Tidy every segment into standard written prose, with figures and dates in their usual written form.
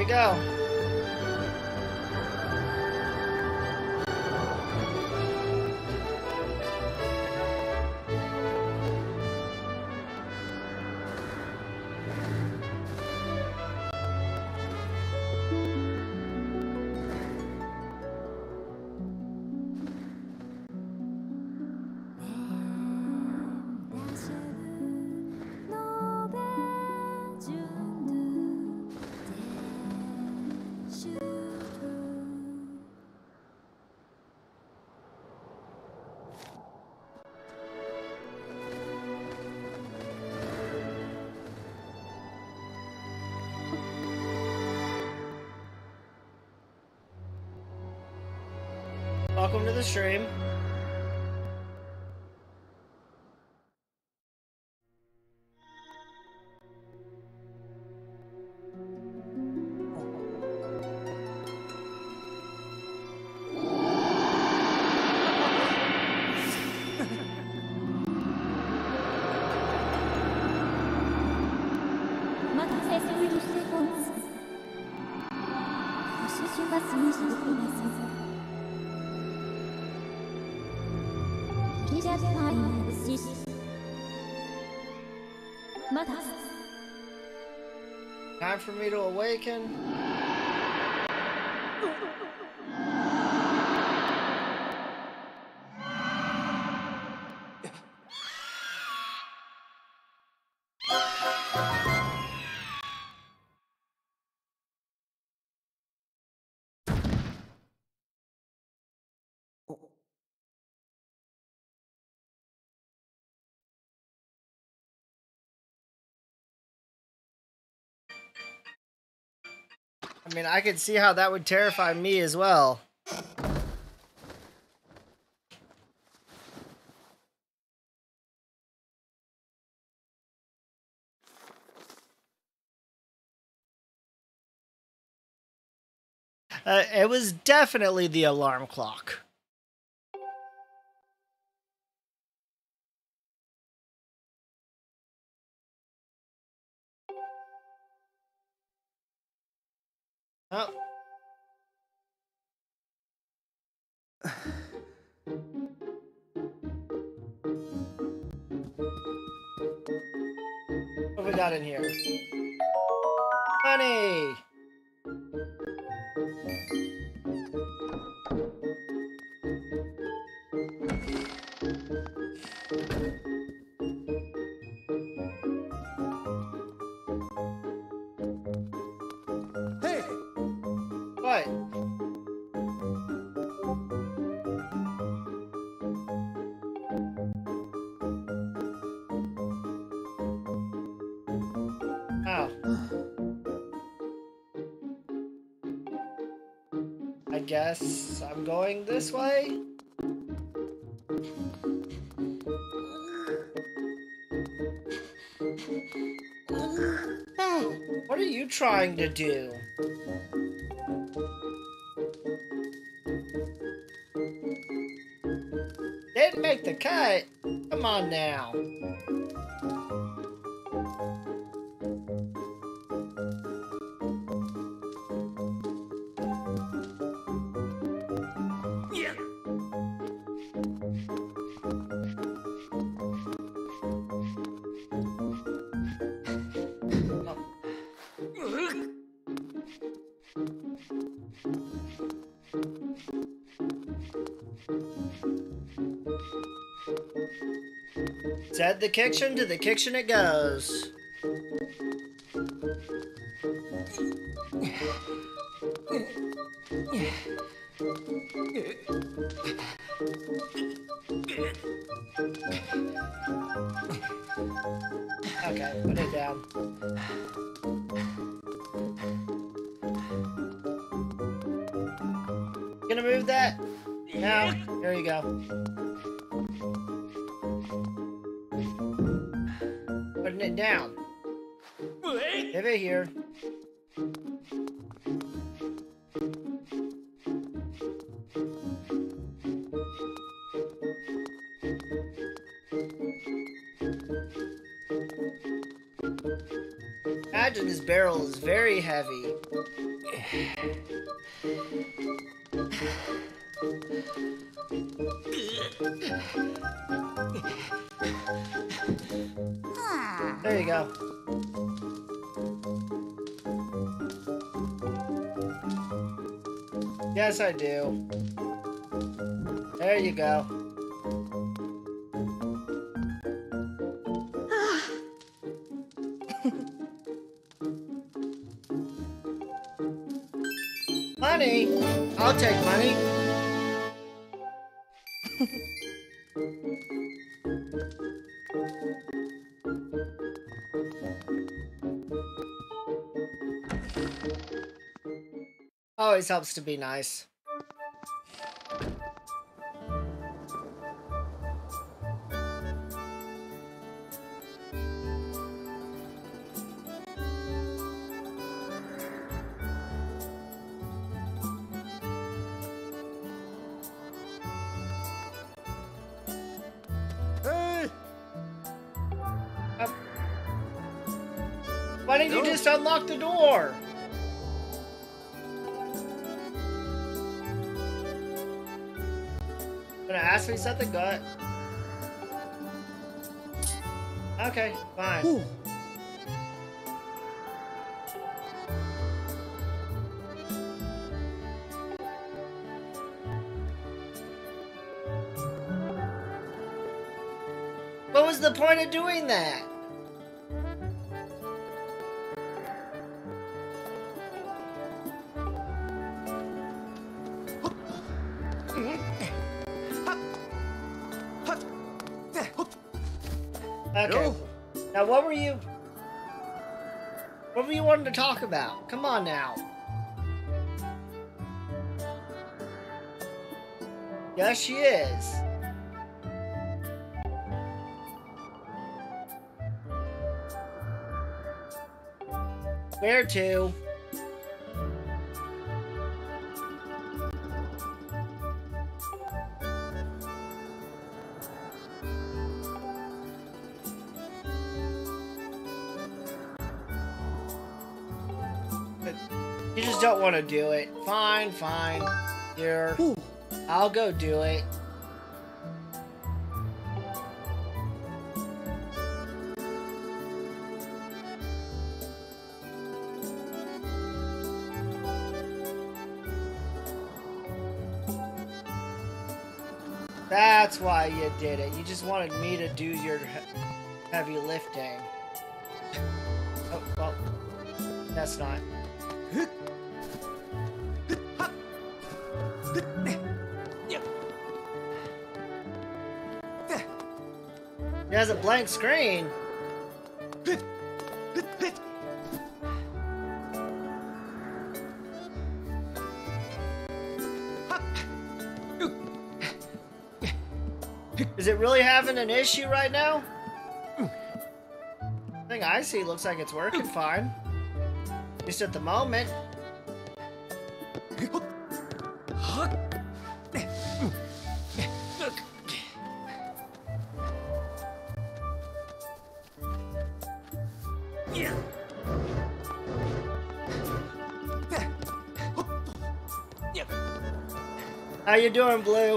we go. Welcome to the stream. Time for me to awaken. I mean, I could see how that would terrify me as well. It was definitely the alarm clock. Oh. What have we got in here? Money! Hey! What? Oh. I guess I'm going this way? What are you trying to do? Didn't make the cut. Come on now. Said the kitchen, to the kitchen it goes. Okay, put it down. Gonna move that? No, there you go. Putting it down. Give it here. Imagine this barrel is very heavy. There you go. Yes, I do. There you go. Money? I'll take money. Always helps to be nice. Hey! Why didn't you just unlock the door? Gonna ask me something? Go ahead. Okay, fine. Ooh. What was the point of doing that? Okay. Now what were you wanting to talk about? Come on now. Yes, she is. Where to? You just don't want to do it. Fine, fine. Here. I'll go do it. That's why you did it. You just wanted me to do your heavy lifting. Oh, well, that's not. It has a blank screen. Is it really having an issue right now? The thing I see looks like it's working fine. At least at the moment. How you doing, Blue?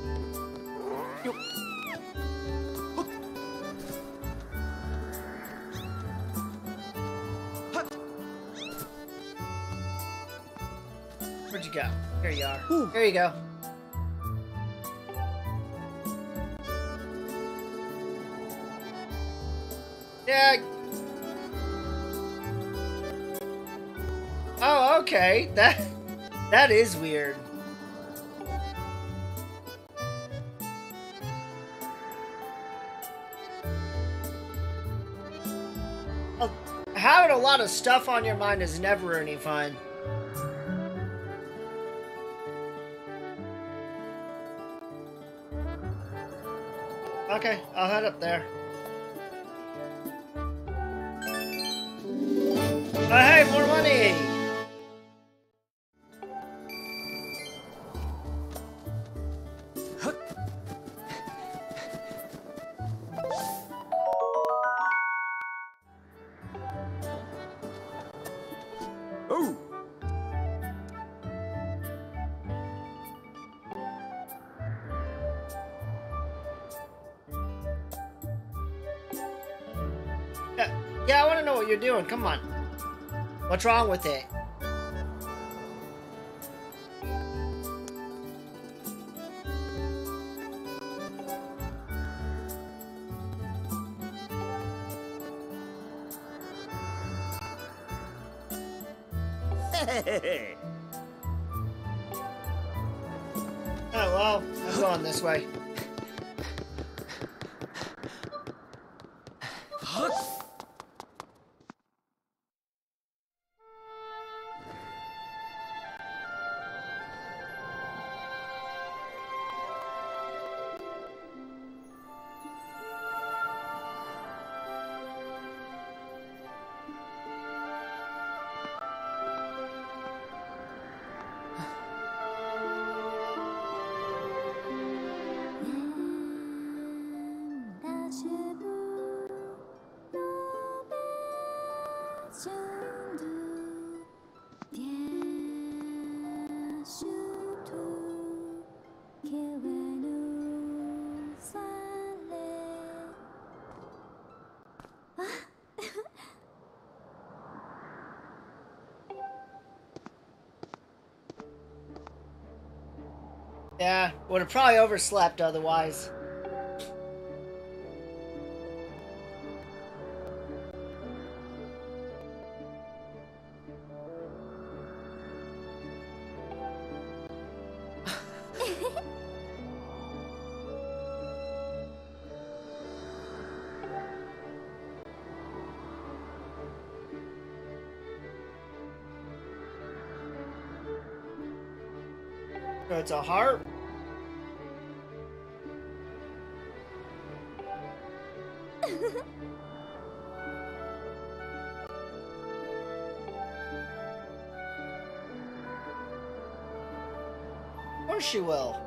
Where'd you go? Here you are. Ooh. Here you go. Yeah. Oh, okay. That is weird. Well, having a lot of stuff on your mind is never any fun. Okay, I'll head up there. Oh, hey, more money! Oh. Yeah, I want to know what you're doing. Come on. What's wrong with it? Oh, well, I'm going this way. Yeah, would have probably overslept otherwise. So it's a heart. Of course she will.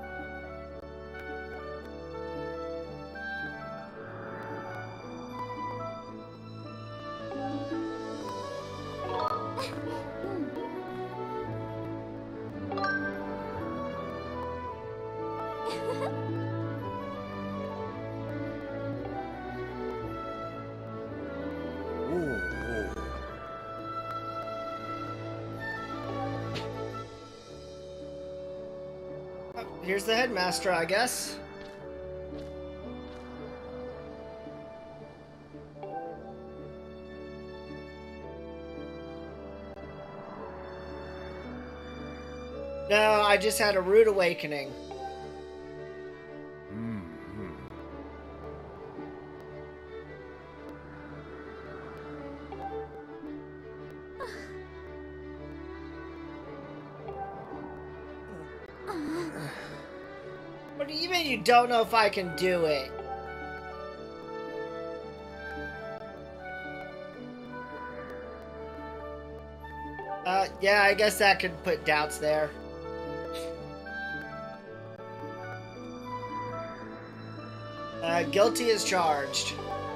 Here's the headmaster, I guess. No, I just had a rude awakening. What do you mean you don't know if I can do it? Yeah, I guess that could put doubts there. Guilty as charged.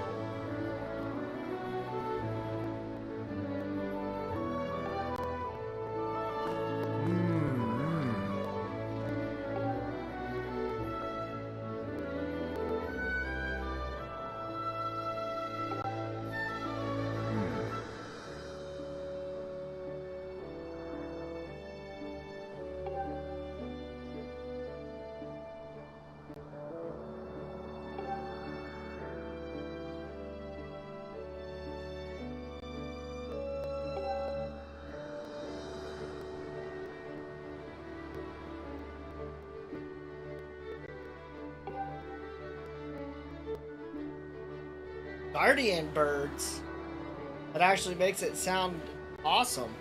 Guardian birds. That actually makes it sound awesome.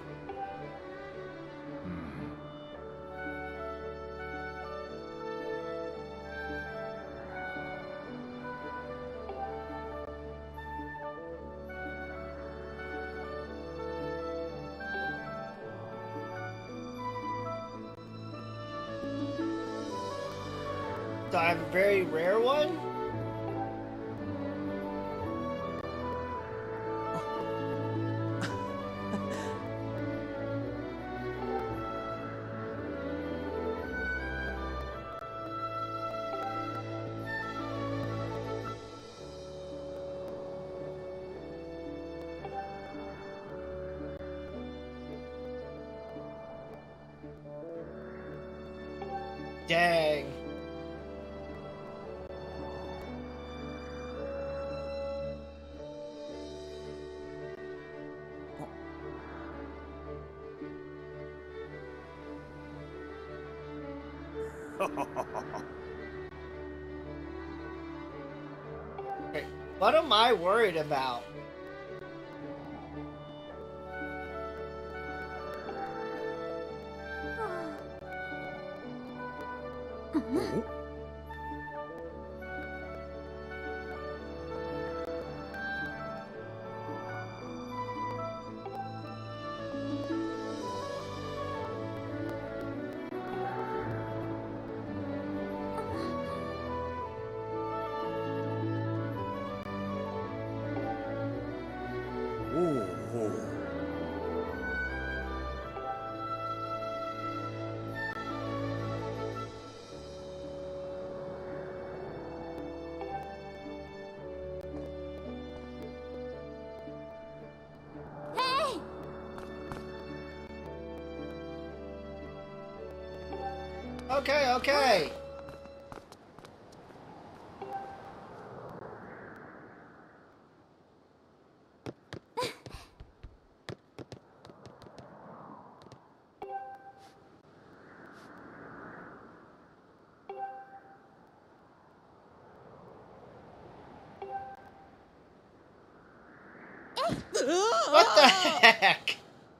So I have a very rare one? Dang. Wait, what am I worried about? Okay, okay. What the heck?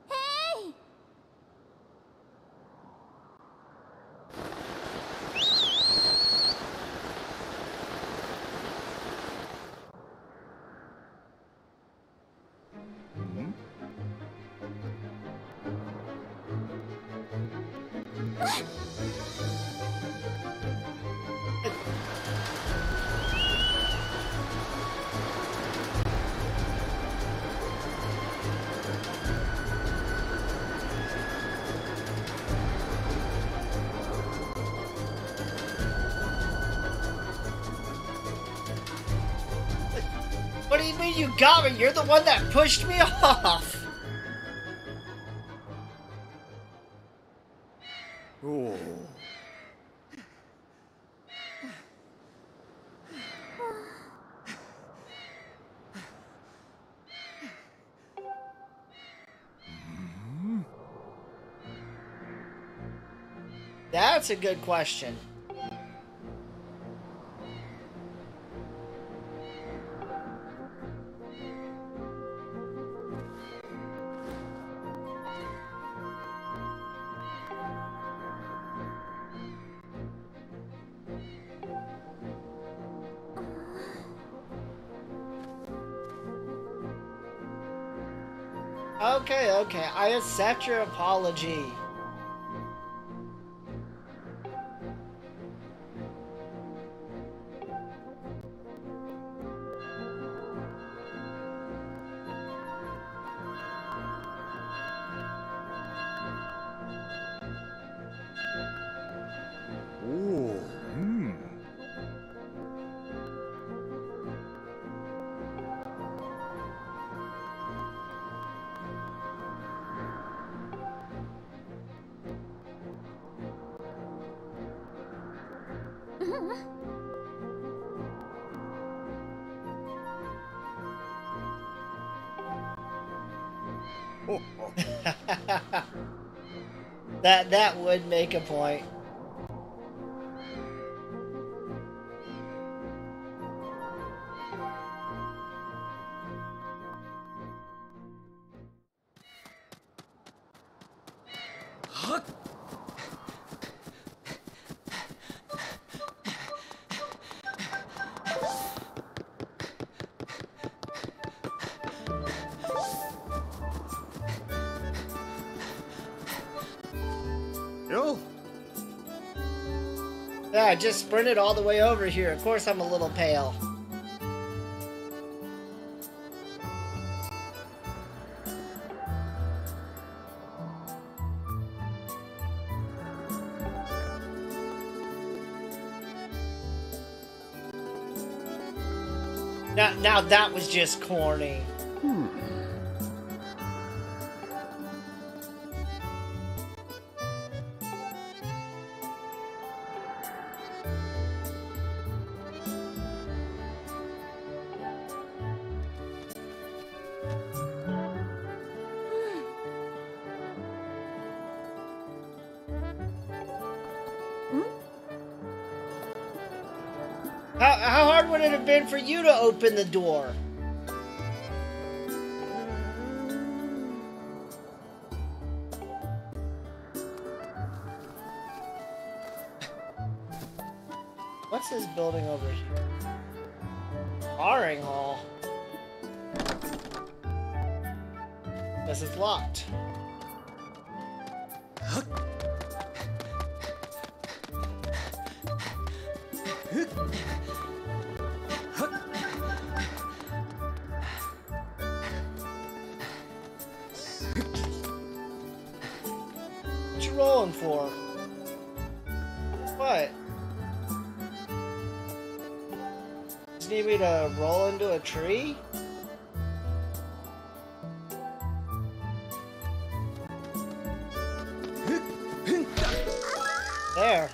What do you mean you got me? You're the one that pushed me off. Oh. That's a good question. Okay, okay. I accept your apology. Oh. Hmm. That would make a point. Yo. Yeah, I just sprinted all the way over here. Of course I'm a little pale. Now that was just corny. How hard would it have been for you to open the door? What's this building over here? Barring hall. This is locked. What you rolling for? What? Just need me to roll into a tree? There.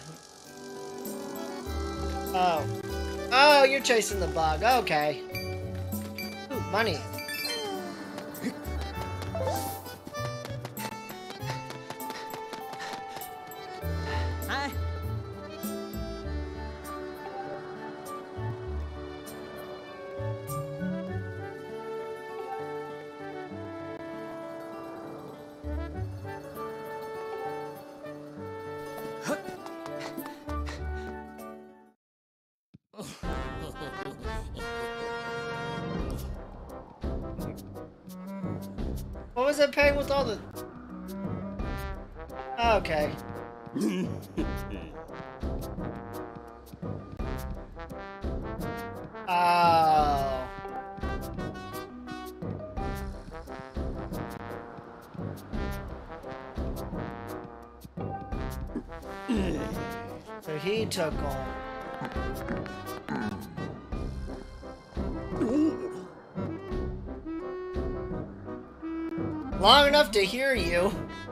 Oh. Oh, you're chasing the bug. Okay. Ooh, money. Hi. What was I paying with all the... Okay. Oh. So he took on. Long enough to hear you.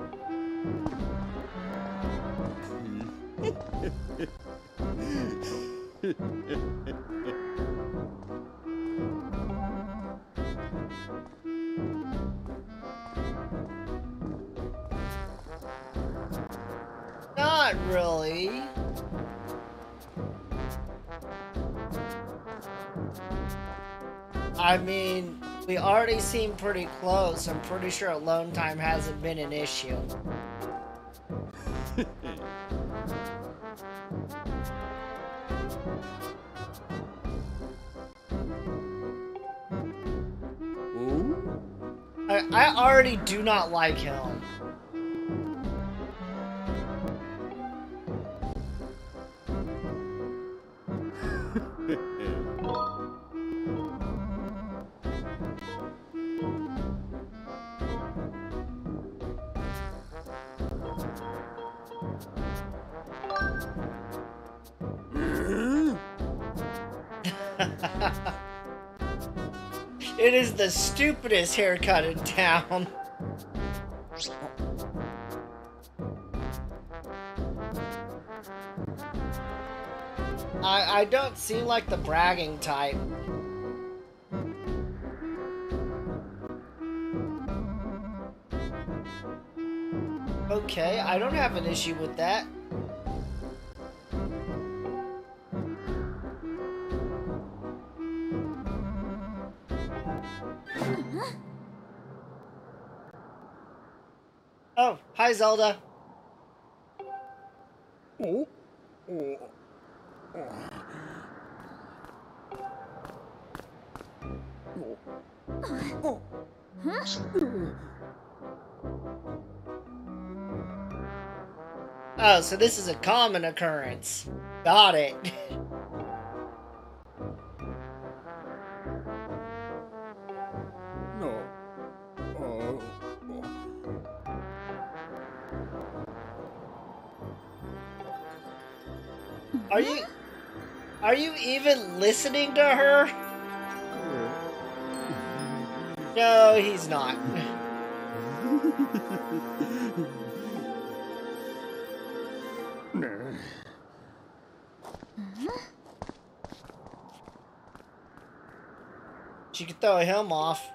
Not really. I mean, we already seem pretty close. I'm pretty sure alone time hasn't been an issue. I already do not like him. It is the stupidest haircut in town. I don't seem like the bragging type. Okay, I don't have an issue with that. Oh, hi Zelda. Oh. Oh. Oh. Oh, so this is a common occurrence. Got it. No. Oh. Are you even listening to her? No, he's not. She could throw him off.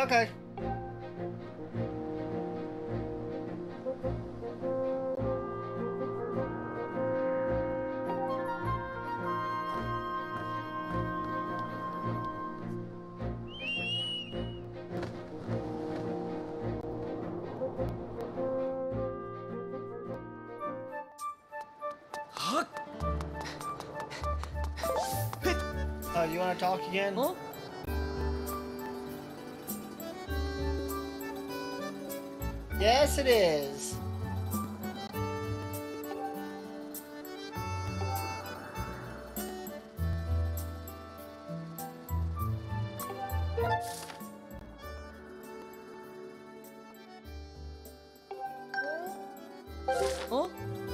Okay. Oh, you want to talk again? Oh? Yes, it is. Oh?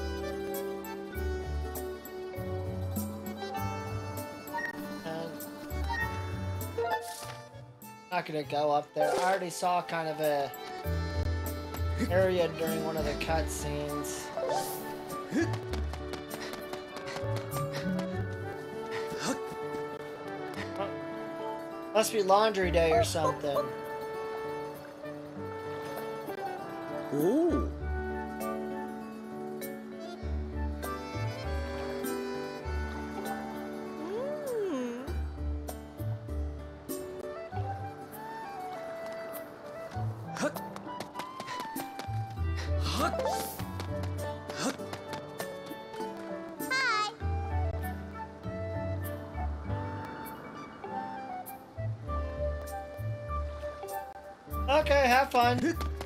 Not gonna go up there. I already saw kind of a area during one of the cutscenes. Must be laundry day or something. Ooh. Okay, have fun.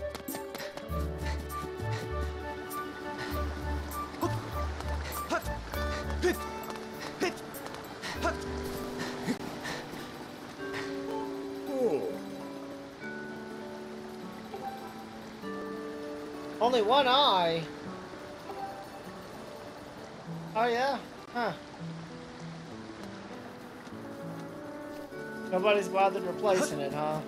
Oh. Only one eye. Oh yeah? Huh. Nobody's bothered replacing it, huh?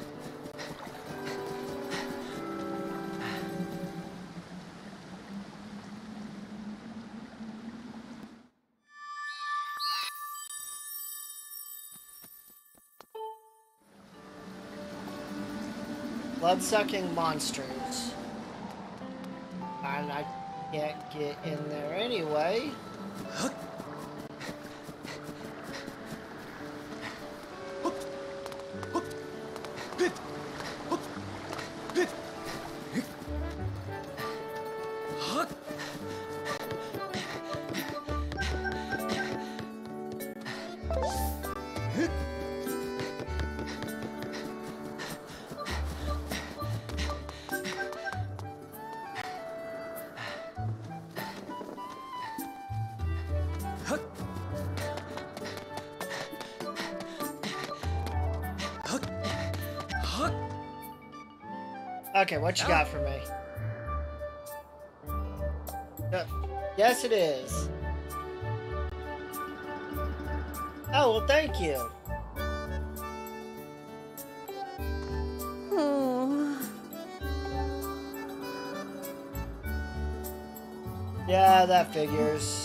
Blood-sucking monsters. And I can't get in there anyway. Okay, what you got for me? Yes, it is. Oh, well, thank you. Yeah, that figures.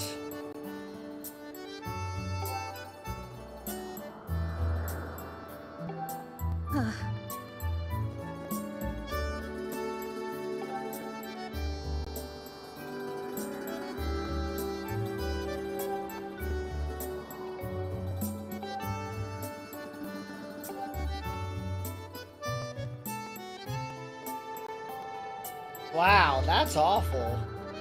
Wow, that's awful.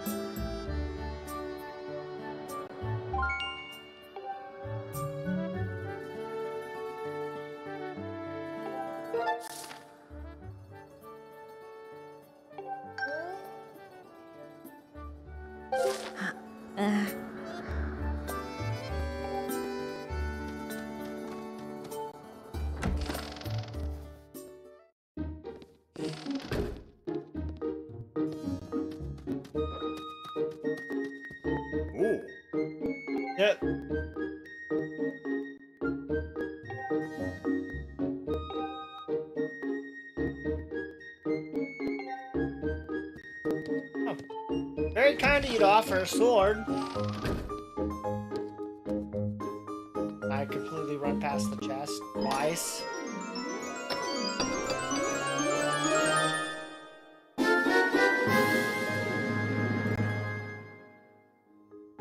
Oh. Yep. Oh. Very kind of you to offer a sword. I completely run past the chest twice.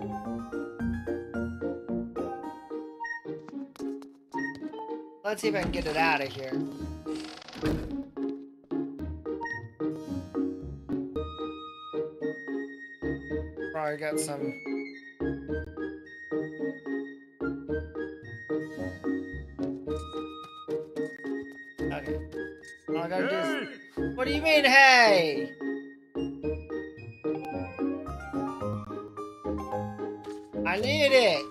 Let's see if I can get it out of here. Probably got some... Okay. All I gotta do is... What do you mean, hey? I need it!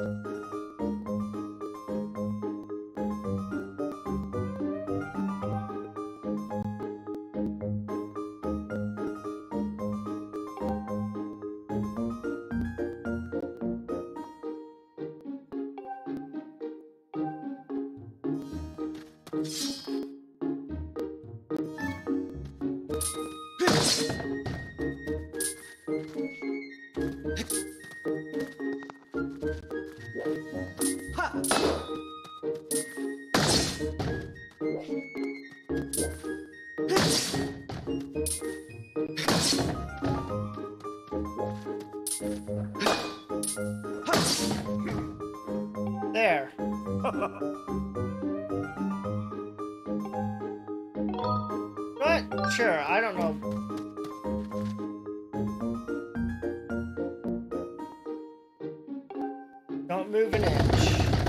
There. What? Sure, I don't know. Don't move an inch.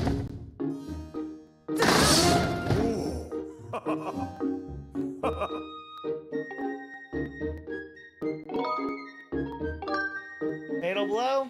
Fatal blow?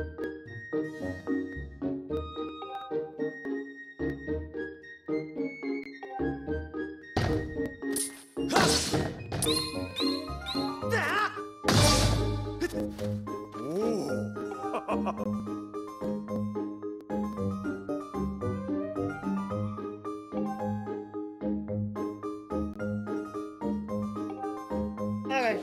Okay.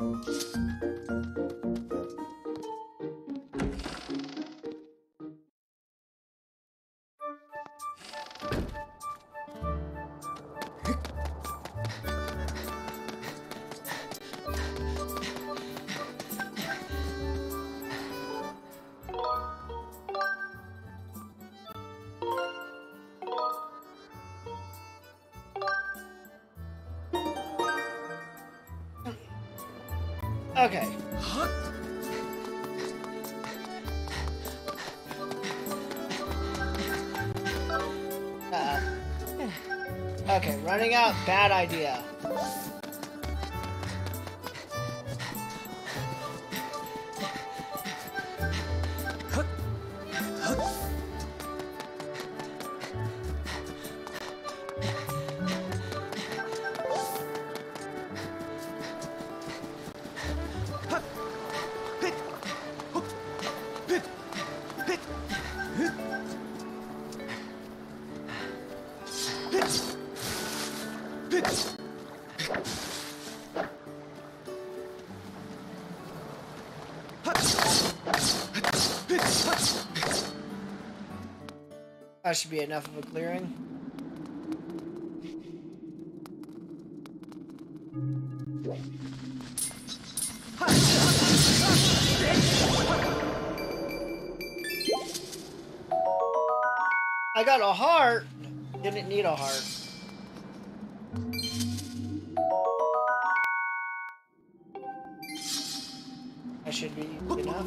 Okay. Okay, running out, bad idea. That should be enough of a clearing. I got a heart. Didn't need a heart. That should be enough.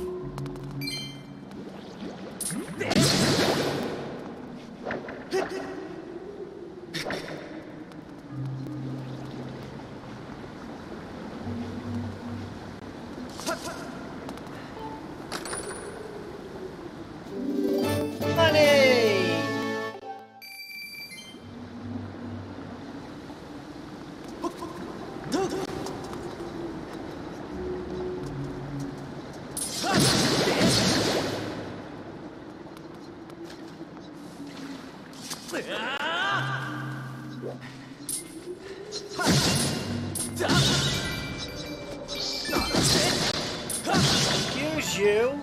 Excuse you.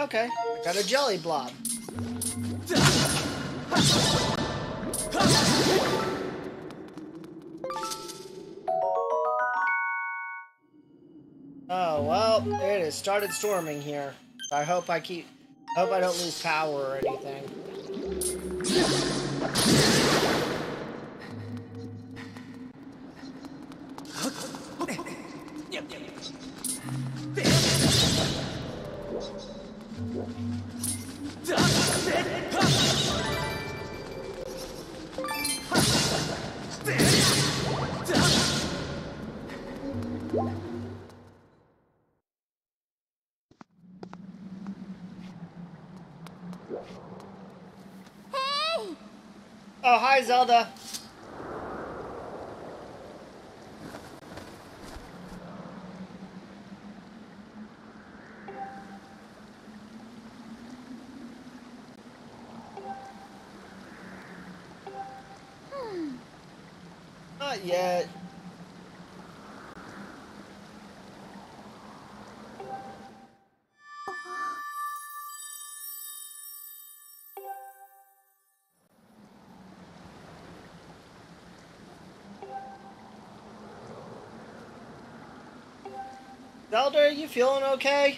Okay, I got a jelly blob. Oh, well, it has started storming here. I hope I don't lose power or anything. Oh, hi, Zelda. Not yet. Zelda, are you feeling okay?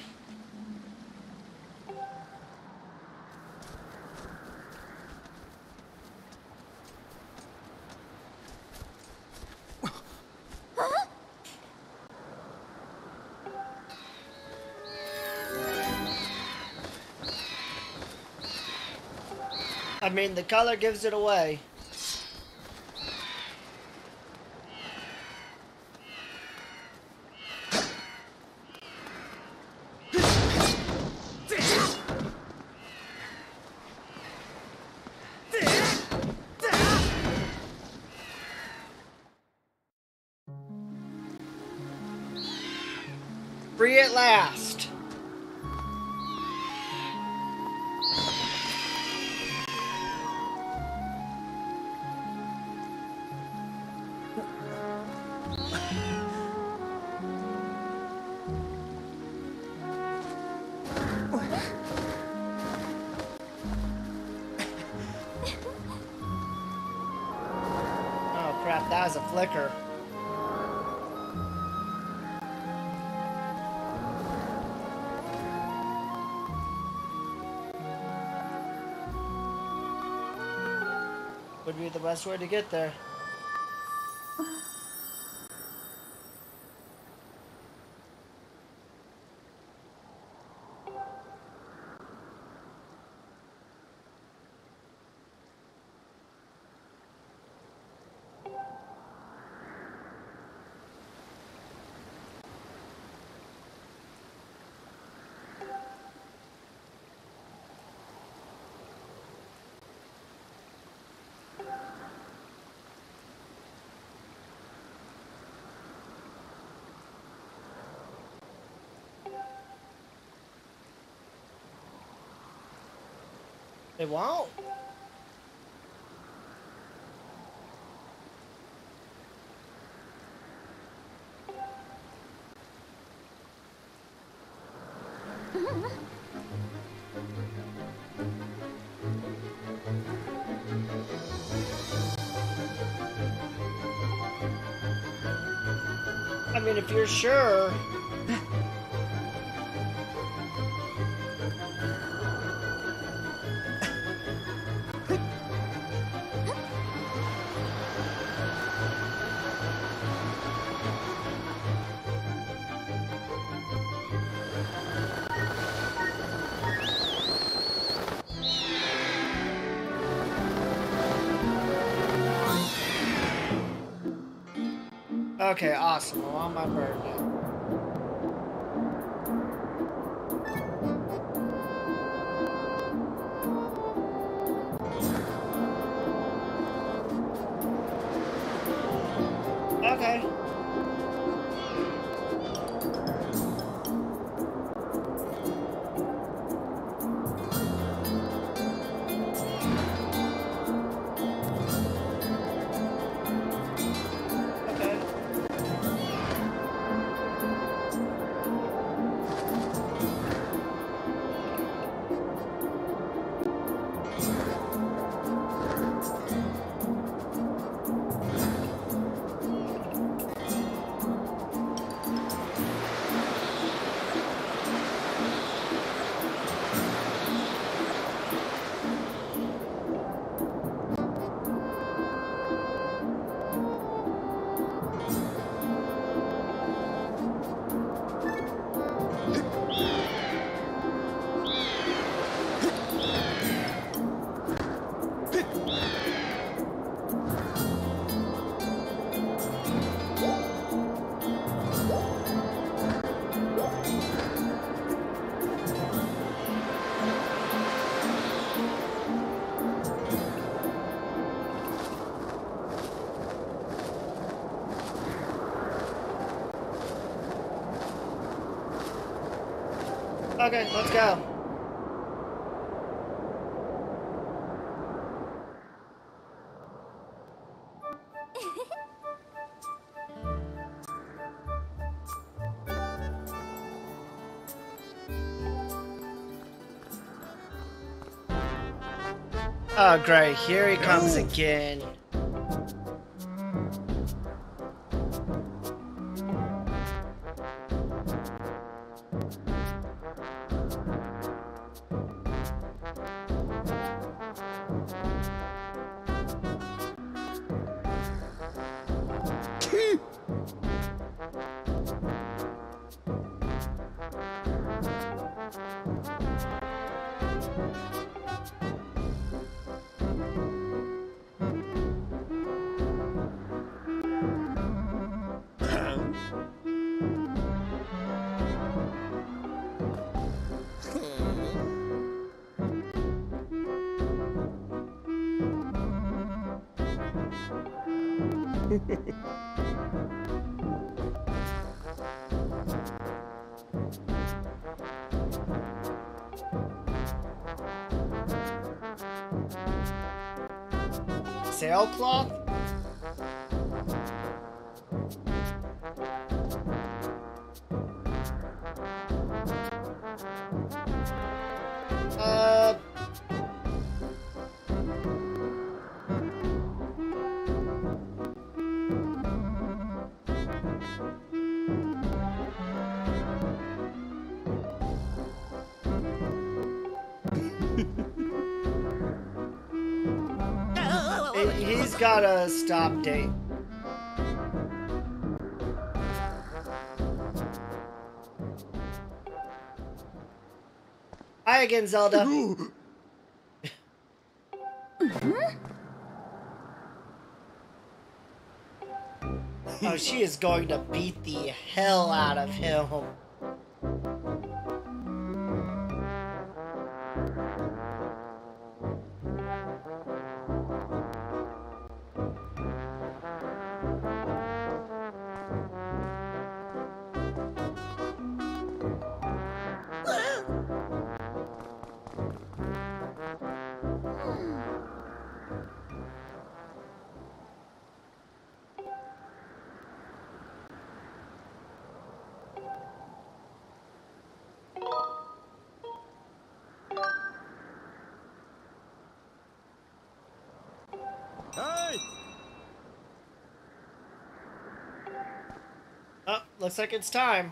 I mean, the color gives it away. Free at last. Oh crap, that was a flicker. Would be the best way to get there. It won't. I mean, if you're sure. Okay, awesome. I'm on my bird now. Okay. Okay, let's go. Oh, great. Here he comes again. Sailcloth? He's got a stop date. Hi again, Zelda. Oh, she is going to beat the hell out of him. Hey! Oh, looks like it's time.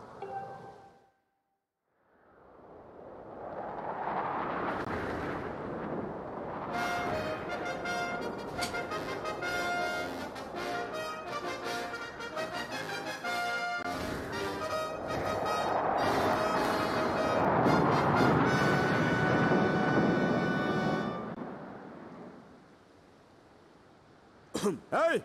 Hey!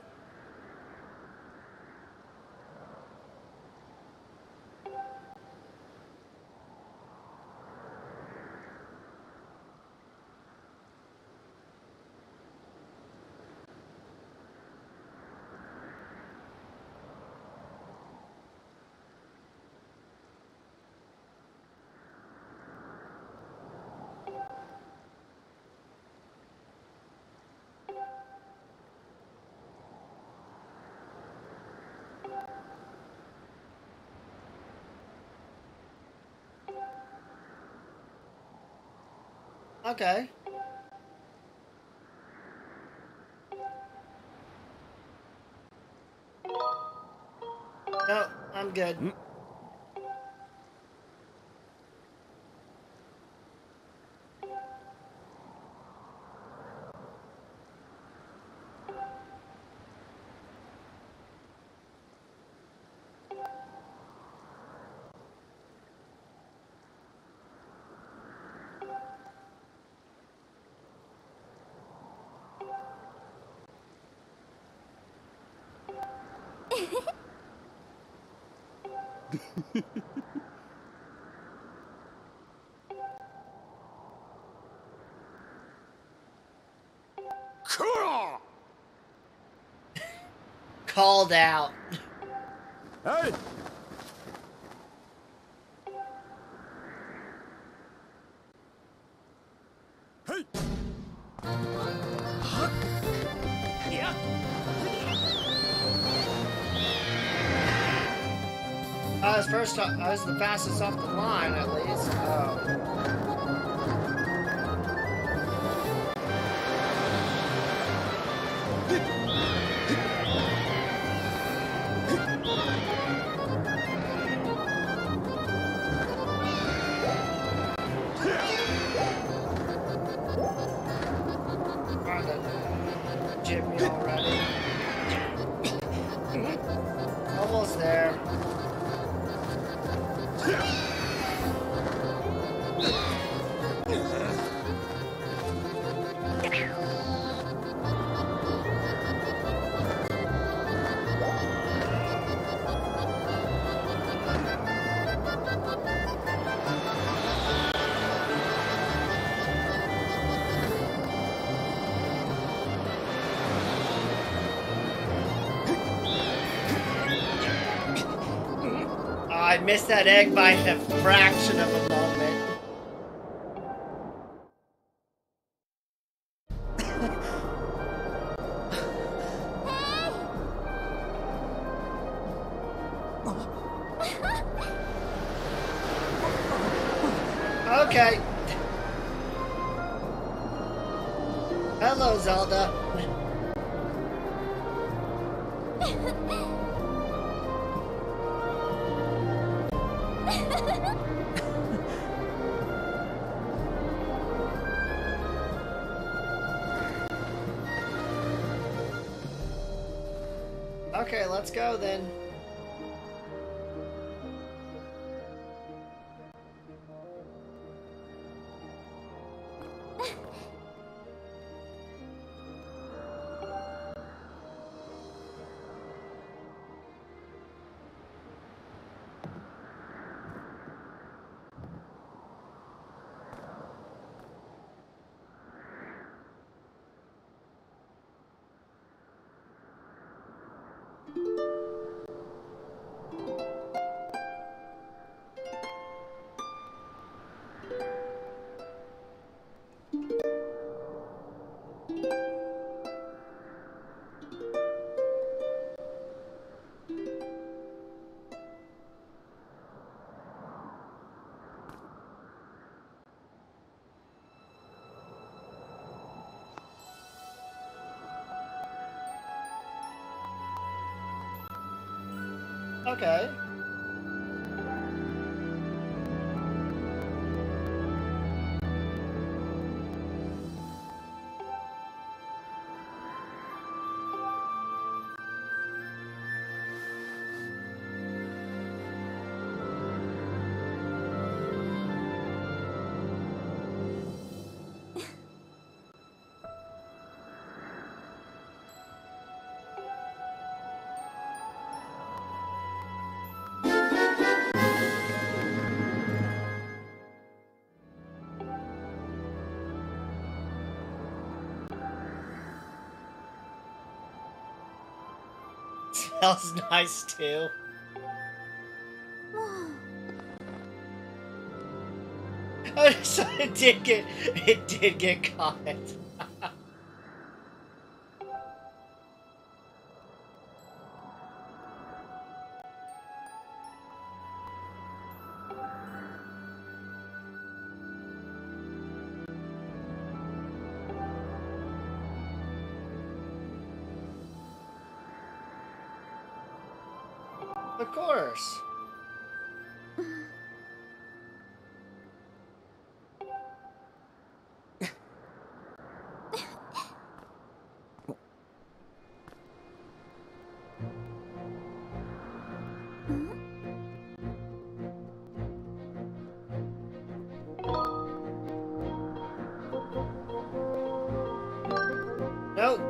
Okay. No, I'm good. Called out. Hey! I was the fastest off the line, at least. Oh. Trying to jib me already. Almost there. I missed that egg by a fraction of a moment. Okay. Hello, Zelda. Okay, let's go then. Okay. Smells nice too. Oh, so it did get caught. Of course. Nope.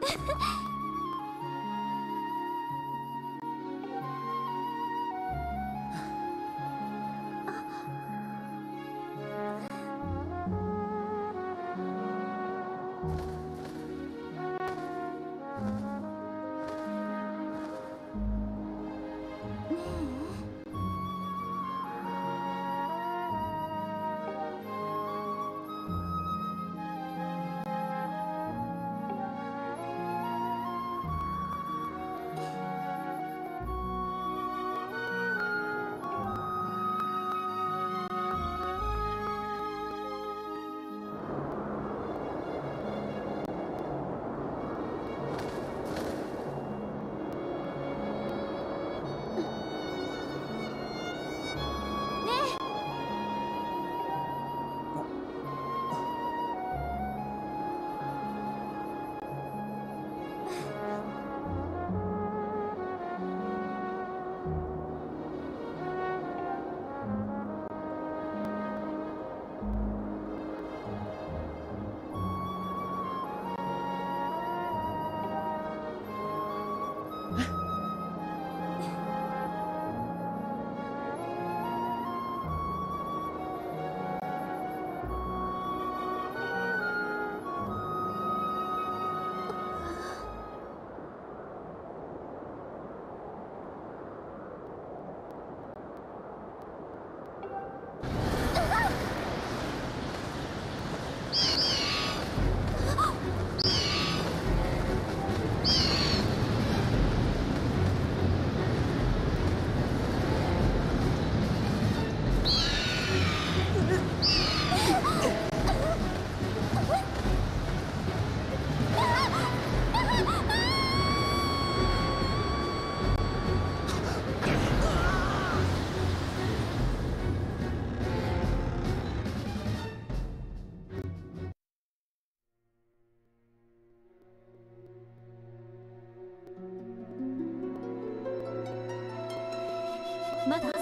まだ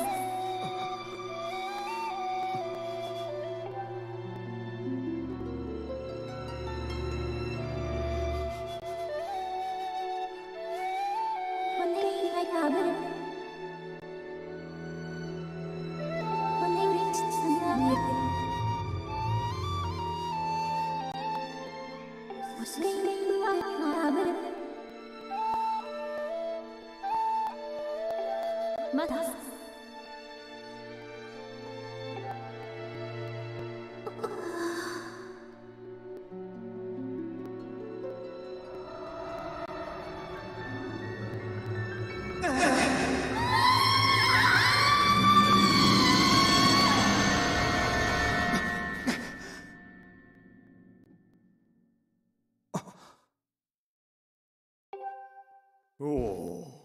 まだおお。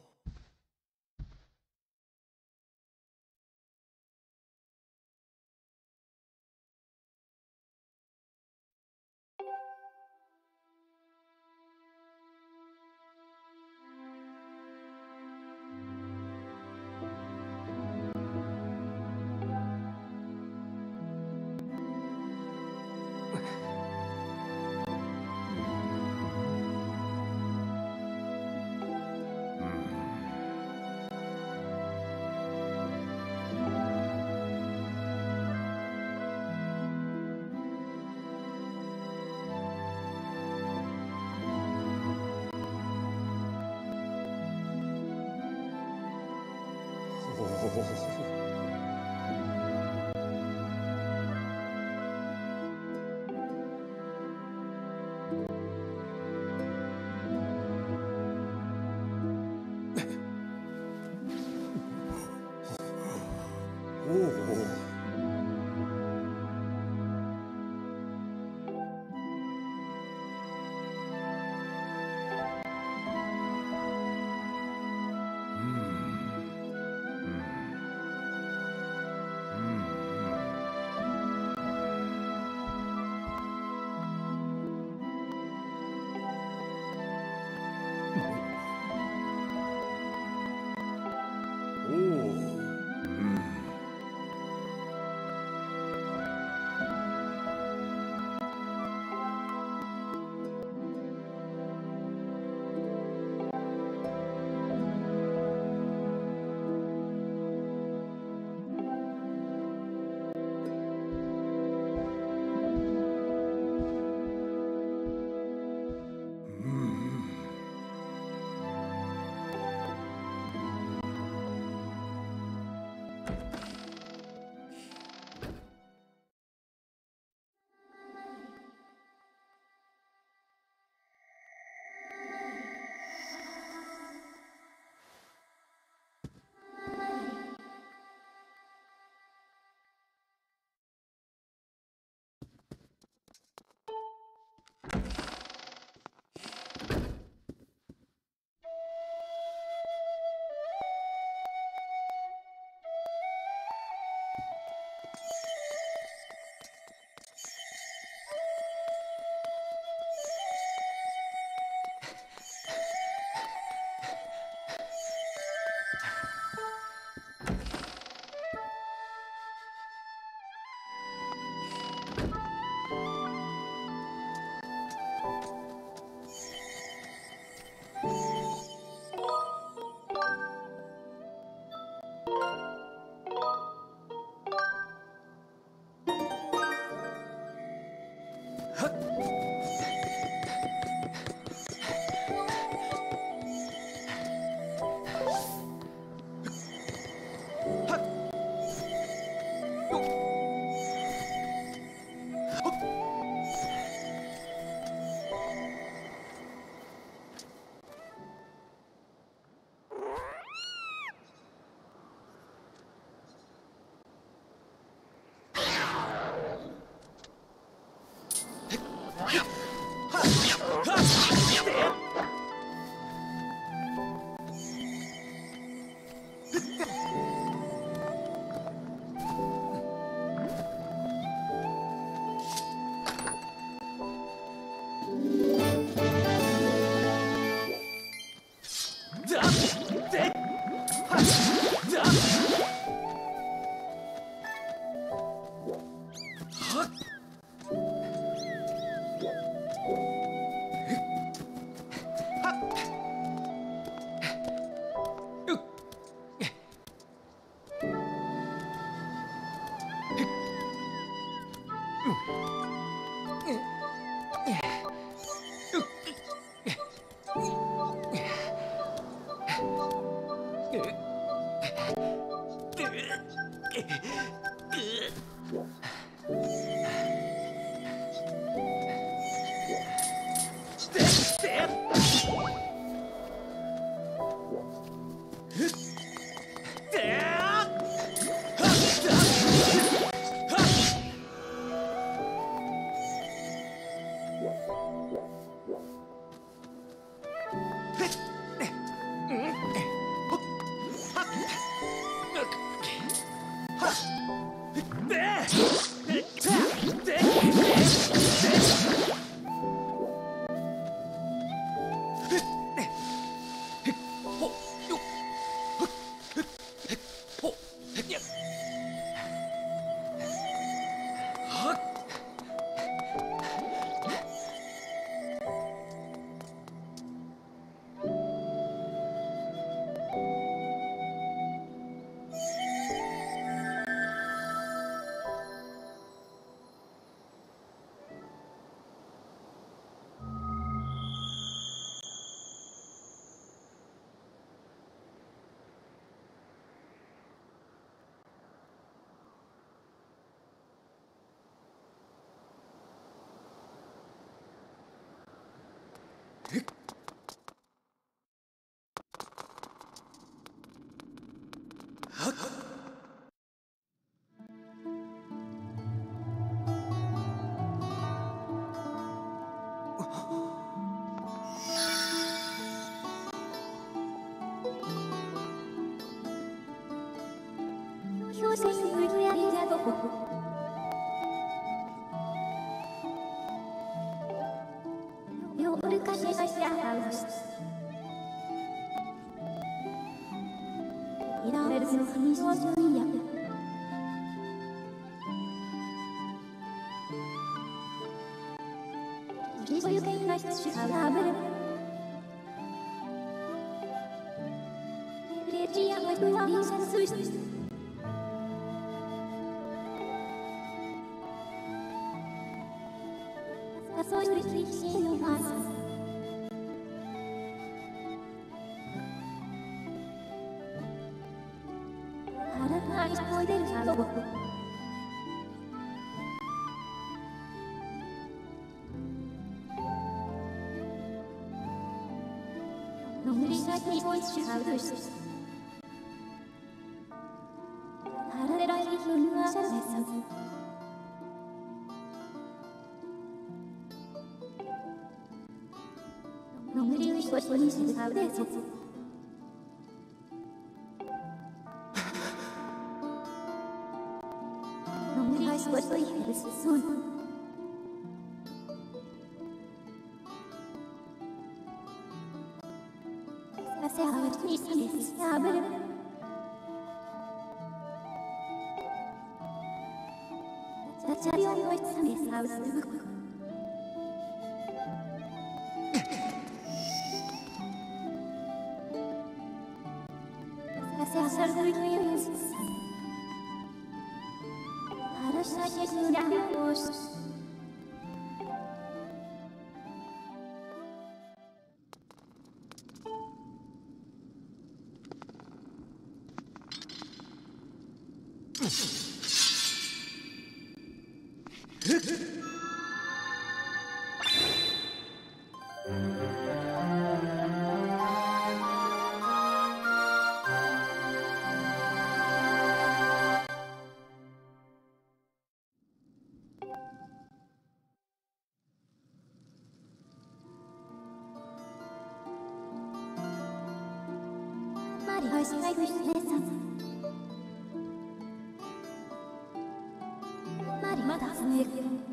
まだ上。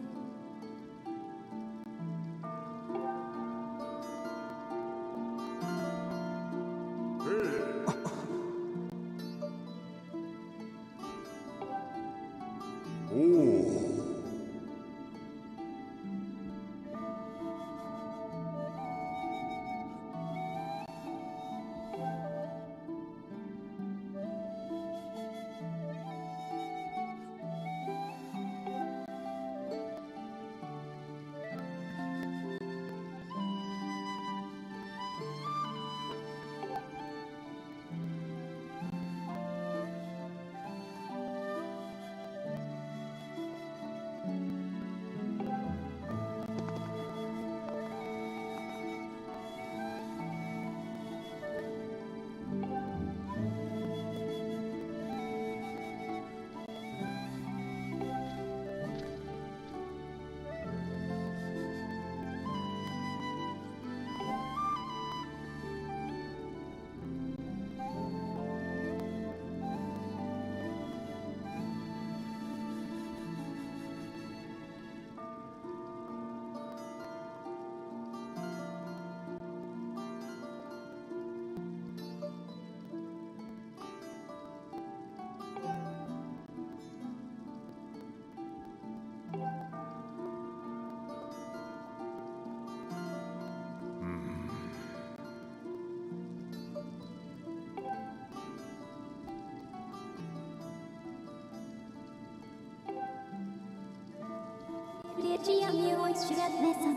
おお。 Приезжай, мой чудесный.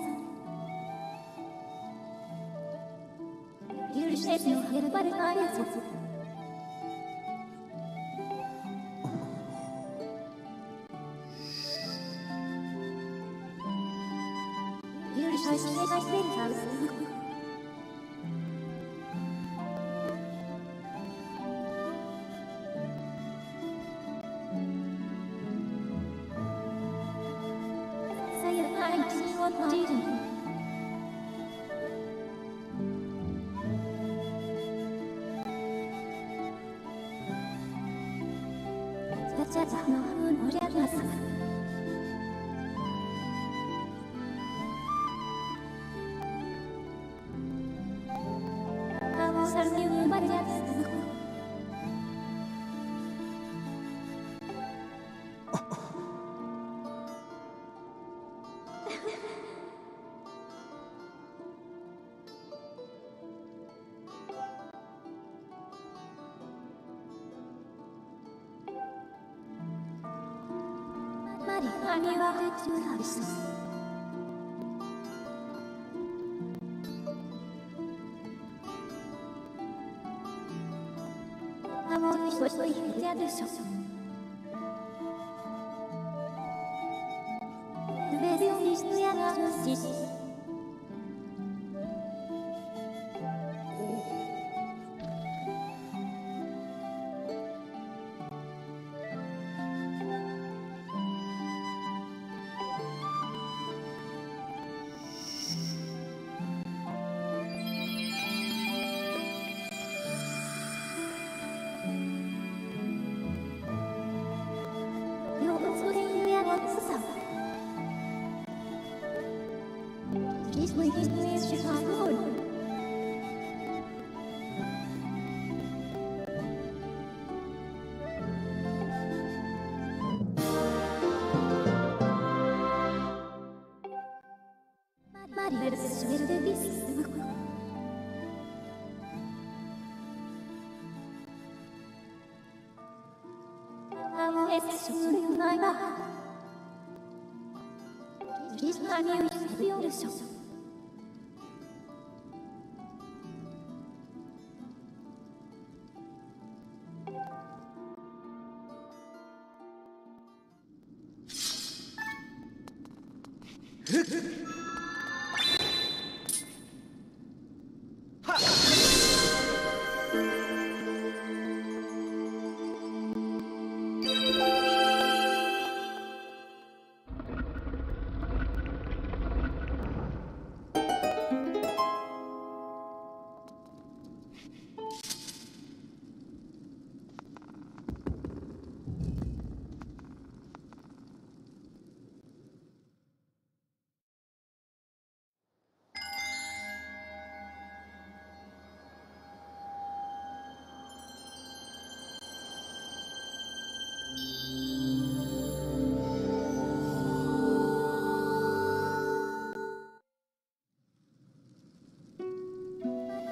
Юришь, но я бархатец. Юришь, я сверху.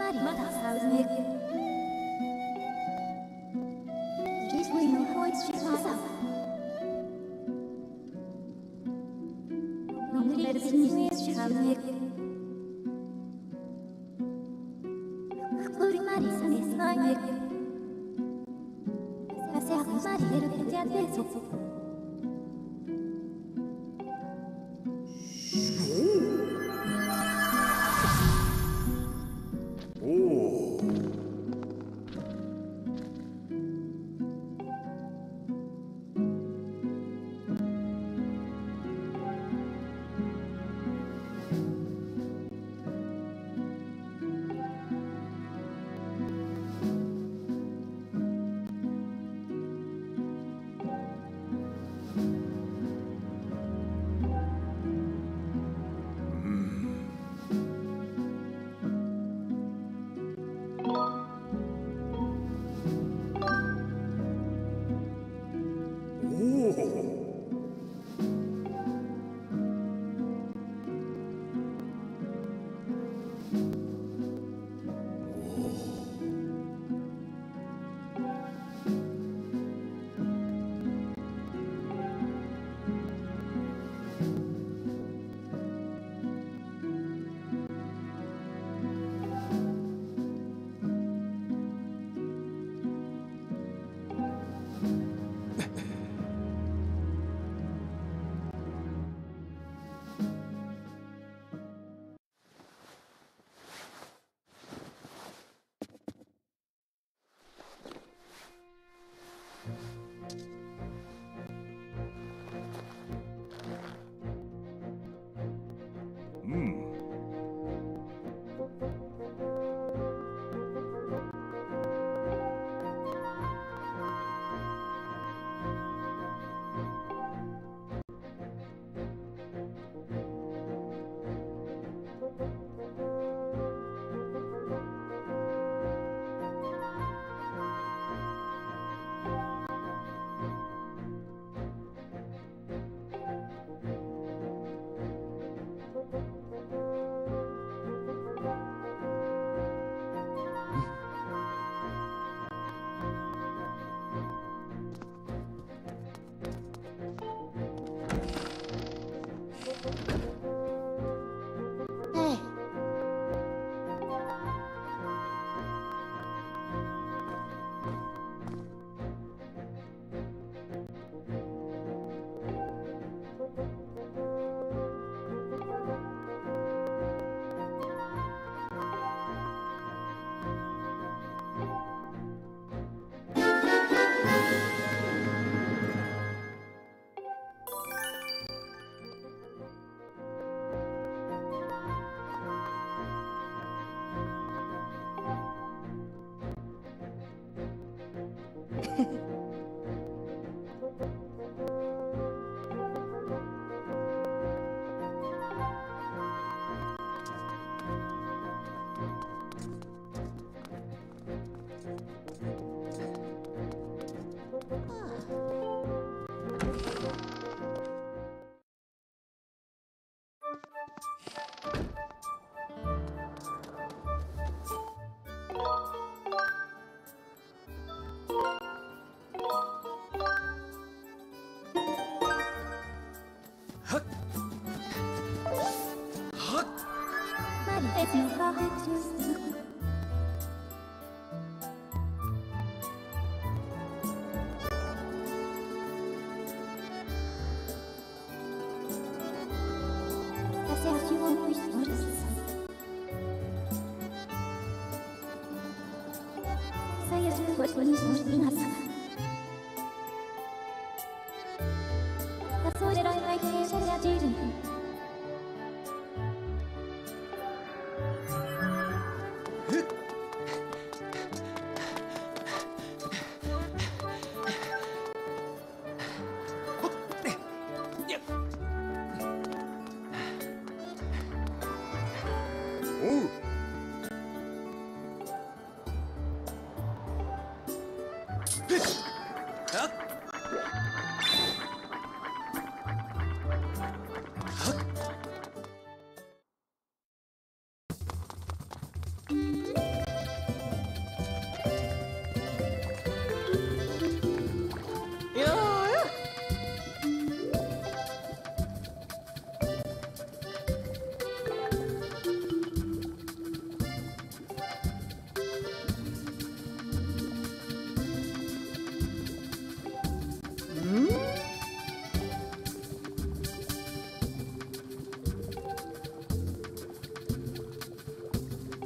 마리 마다 사우스에 기스웨이노 호이츠 사사 놈들이 스니스에 사우스에 흑불이 마리 상에 사우스에 사세하고 마리를 대자대소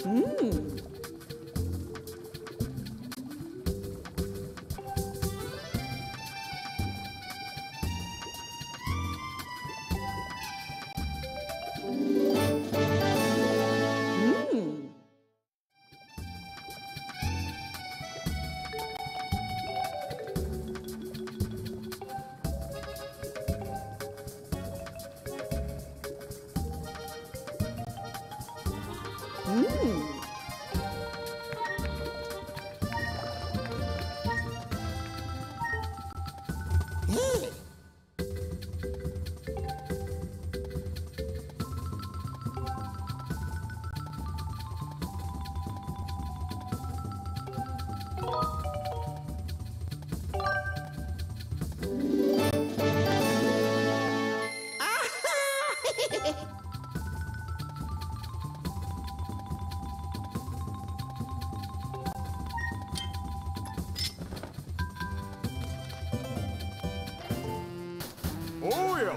Oh yeah.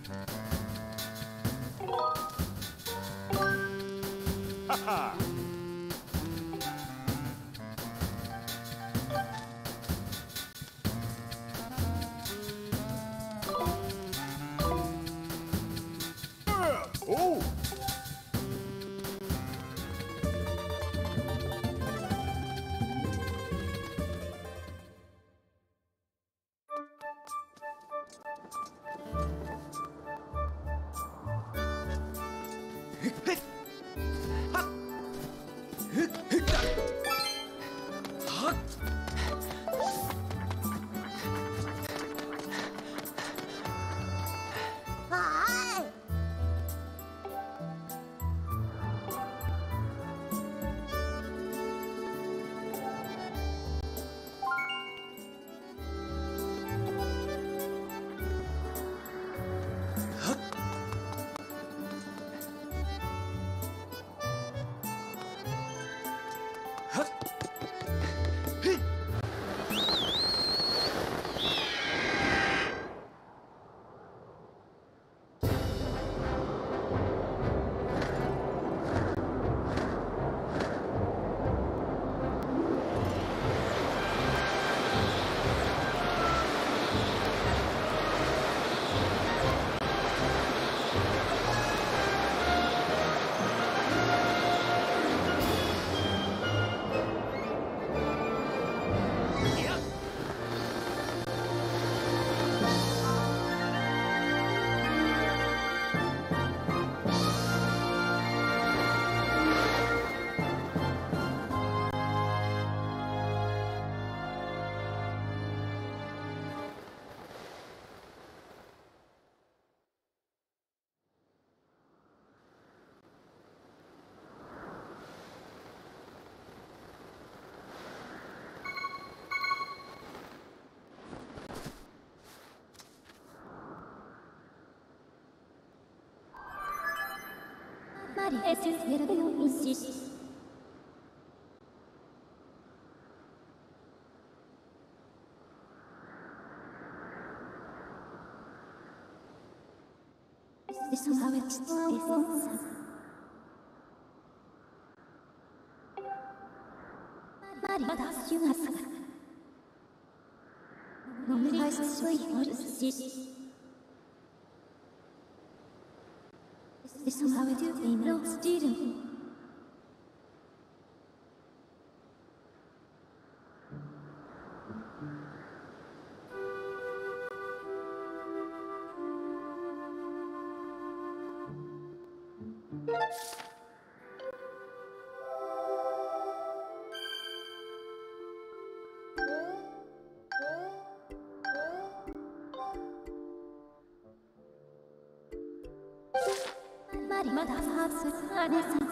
Ha ha. Oh. Maria se perdeu em insiste. Somehow it's awesome. Maria das Jungas. Não mais sua hipótese. Somehow it you know didn't. Maria das Jungas.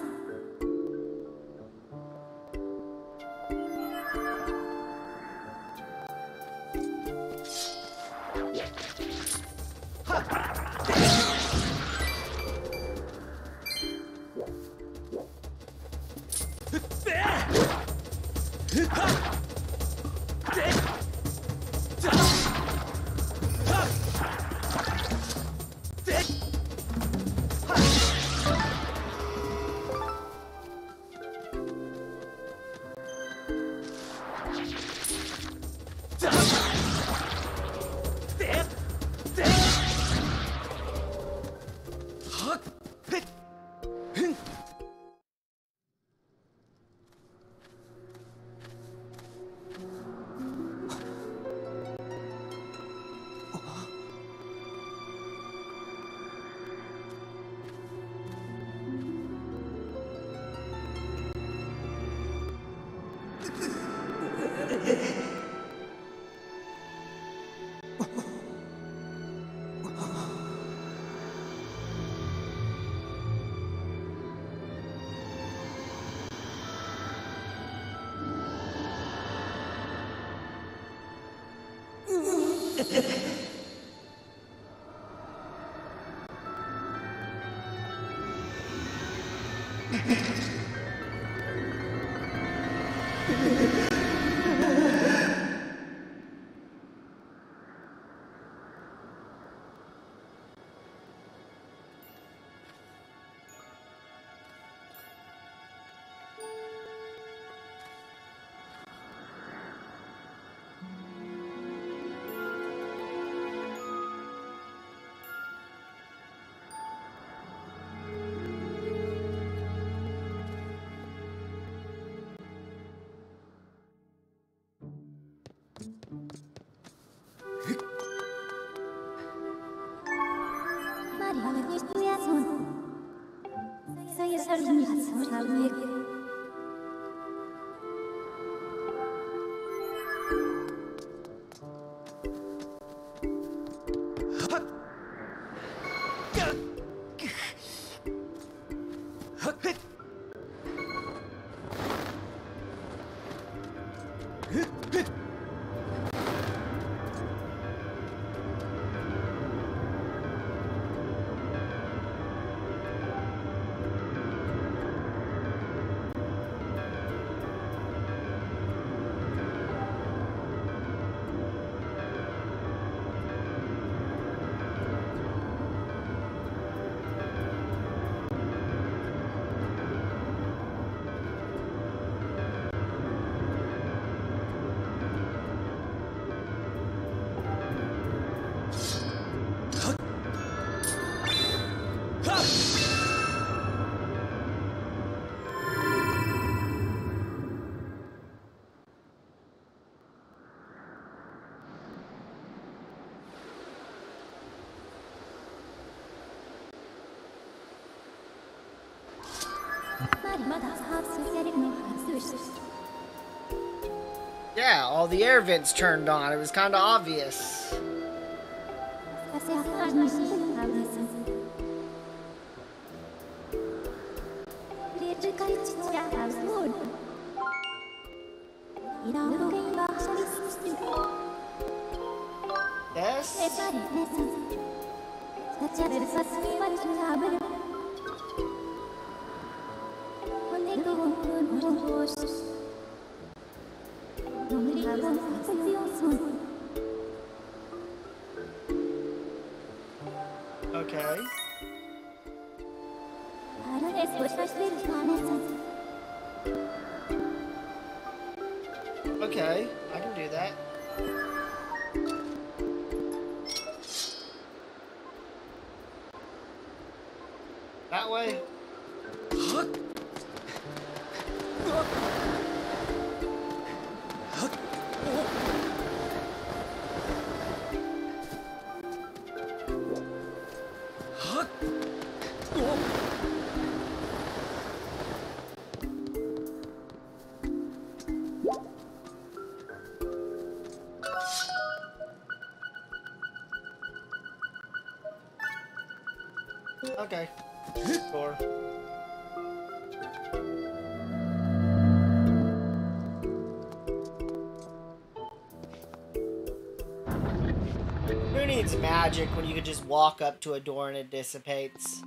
Maria nicht mehr so. Sei es halt nicht so scharf. Yeah, all the air vents turned on. It was kind of obvious. Yes? Okay. Okay, I can do that. That way? Okay. Score. Who needs magic when you could just walk up to a door and it dissipates?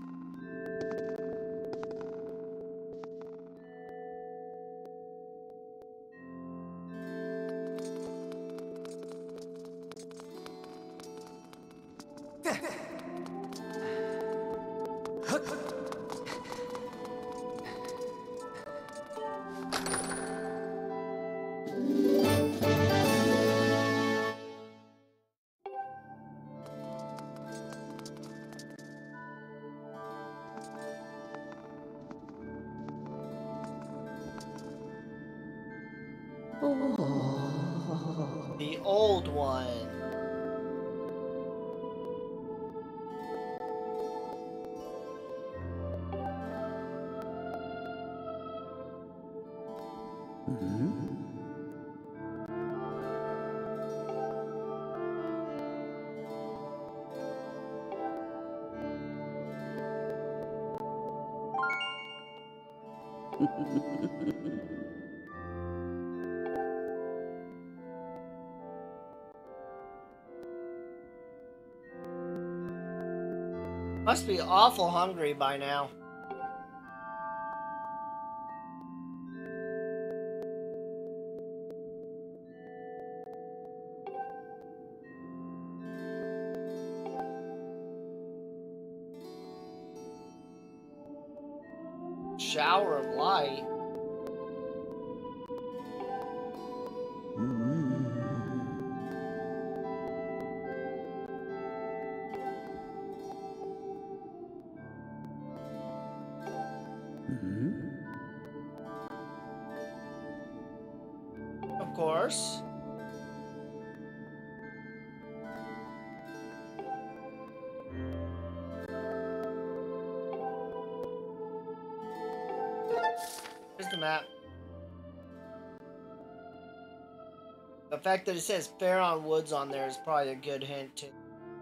The old one. Must be awful hungry by now. Shower of light. Of course. Here's the map. The fact that it says Faron Woods on there is probably a good hint too.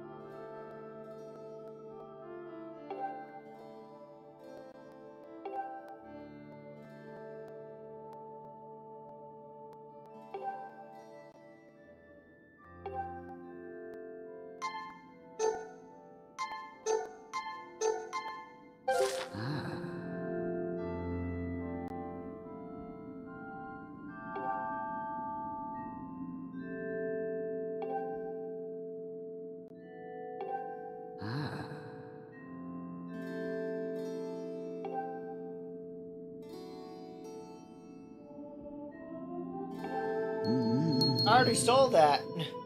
I already stole that.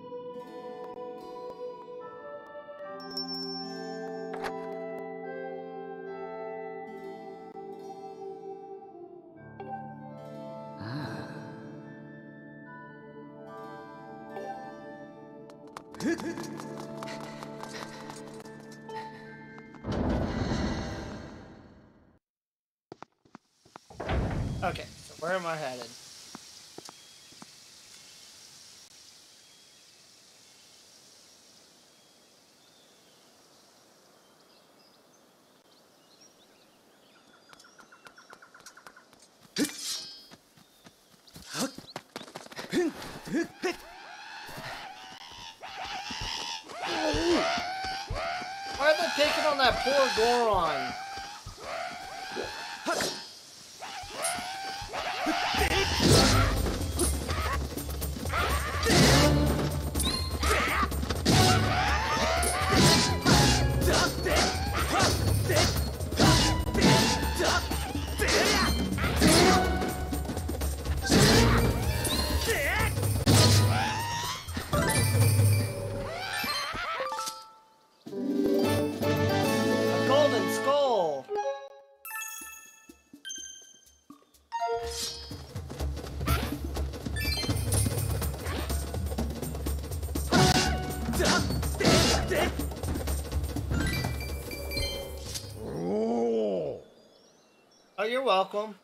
Okay, so where am I headed? Why are they picking on that poor Goron? A golden skull! Oh, you're welcome.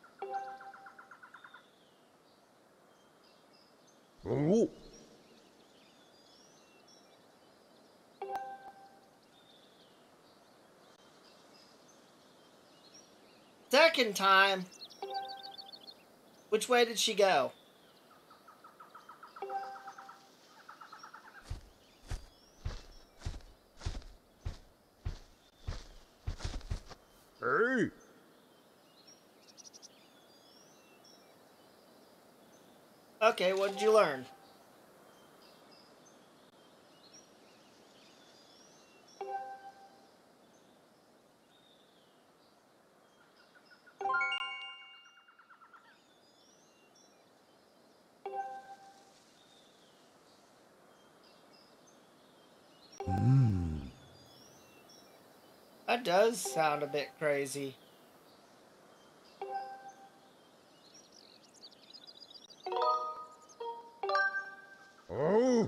Second time. Which way did she go? Hey! Okay, what did you learn? That does sound a bit crazy. Oh!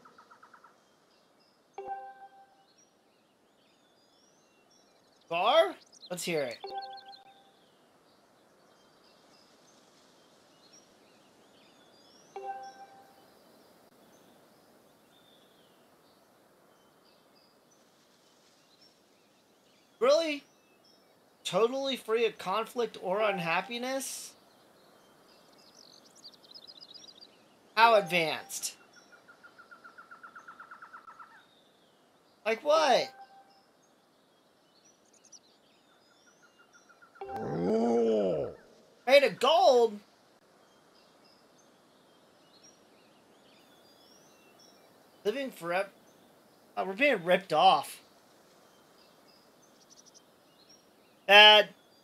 Bar? Let's hear it. Really? Totally free of conflict or unhappiness? How advanced? Like what? made of gold? Living forever. Oh, we're being ripped off. Dad.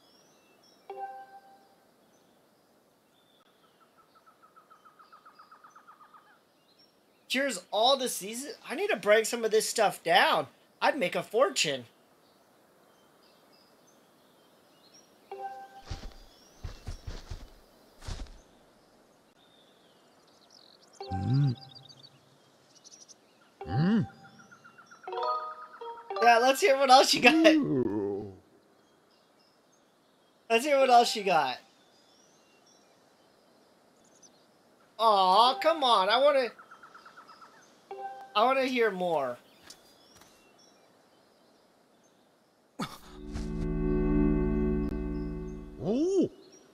Cures all diseases? I need to break some of this stuff down. I'd make a fortune. Yeah, let's hear what else you got. Let's hear what else you got. Aw, come on. I want to hear more. Oh.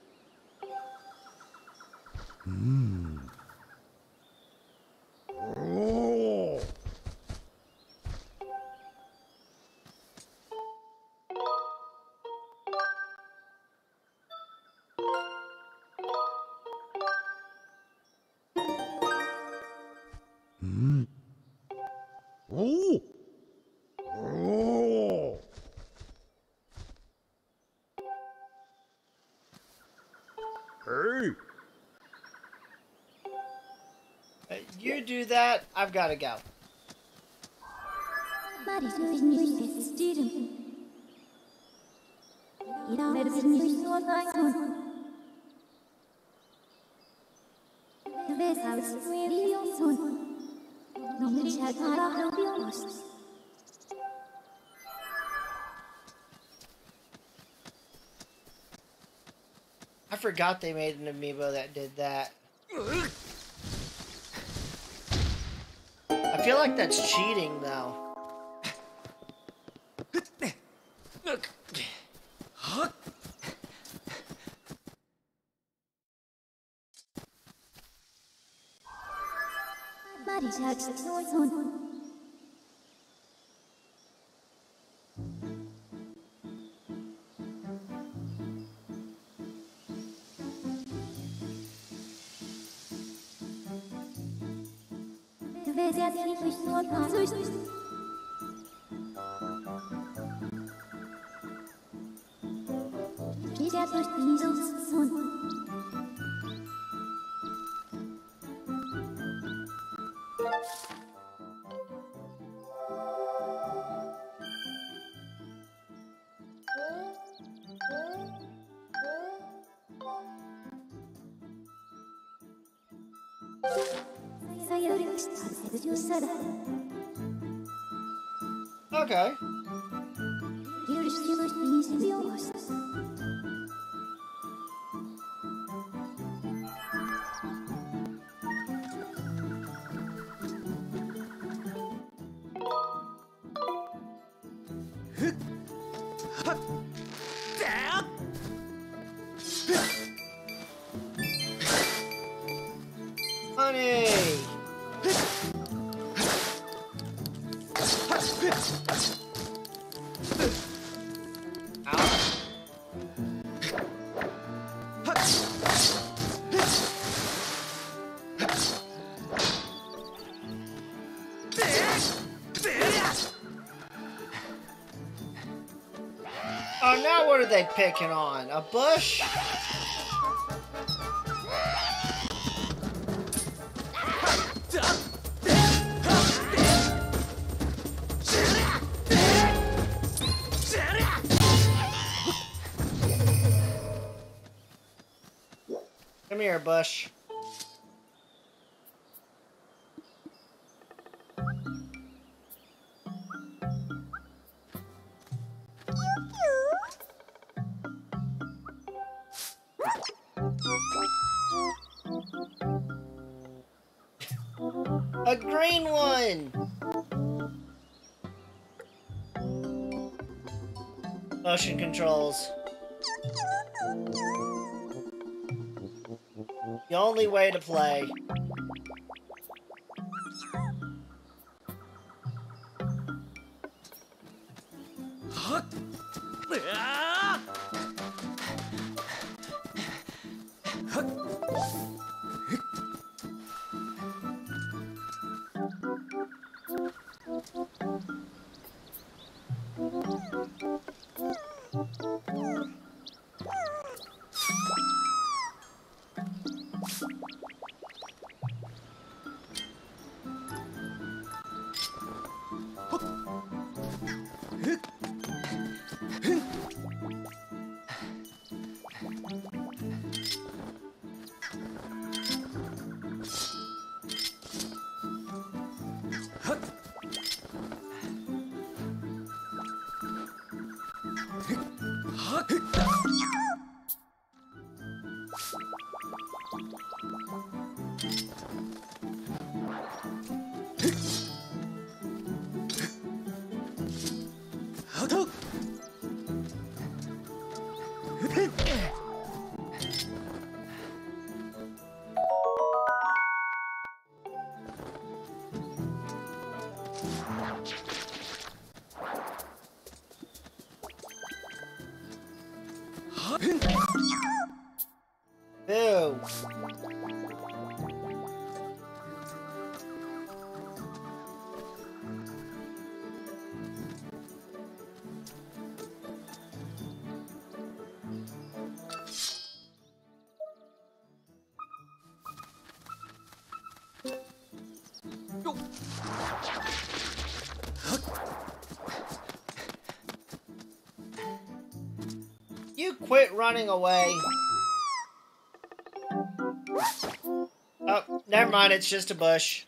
Oh. Oh. Oh. Hey. You do that, I've got to go. I forgot they made an amiibo that did that. I feel like that's cheating, though. Okay. Honey! Oh, now what are they picking on? A bush? Come here, bush. A green one! Motion controls. The only way to play. Ew. You quit running away. Oh, never mind, it's just a bush.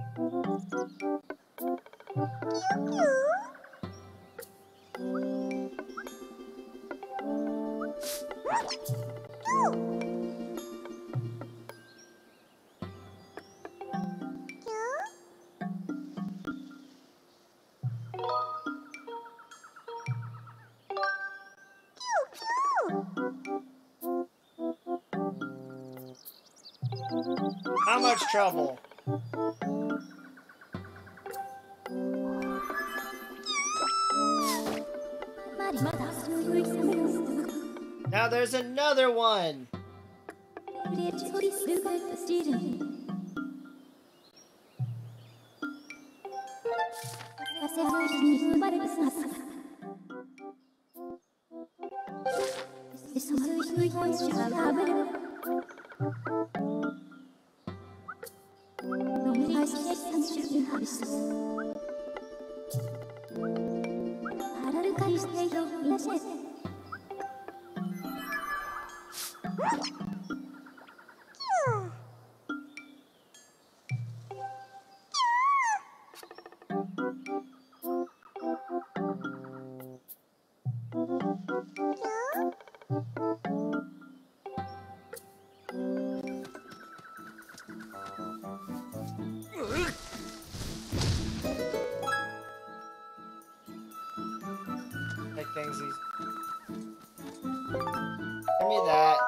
How much trouble? Now there's another one. Take things easy. Give me that.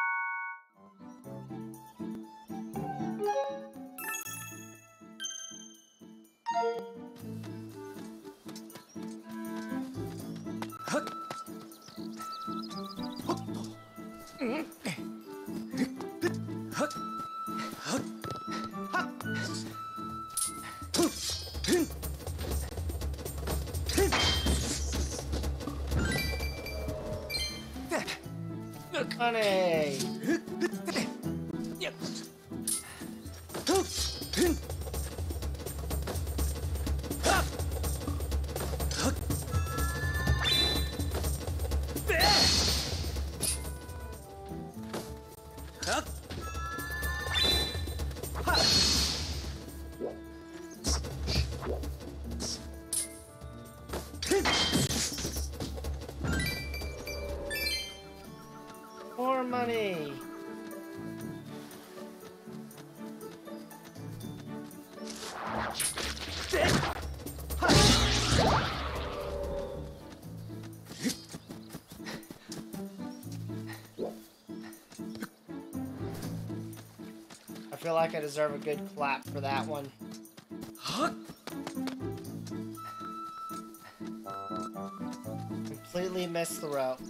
Honey. More money. I feel like I deserve a good clap for that one. Completely missed the rope.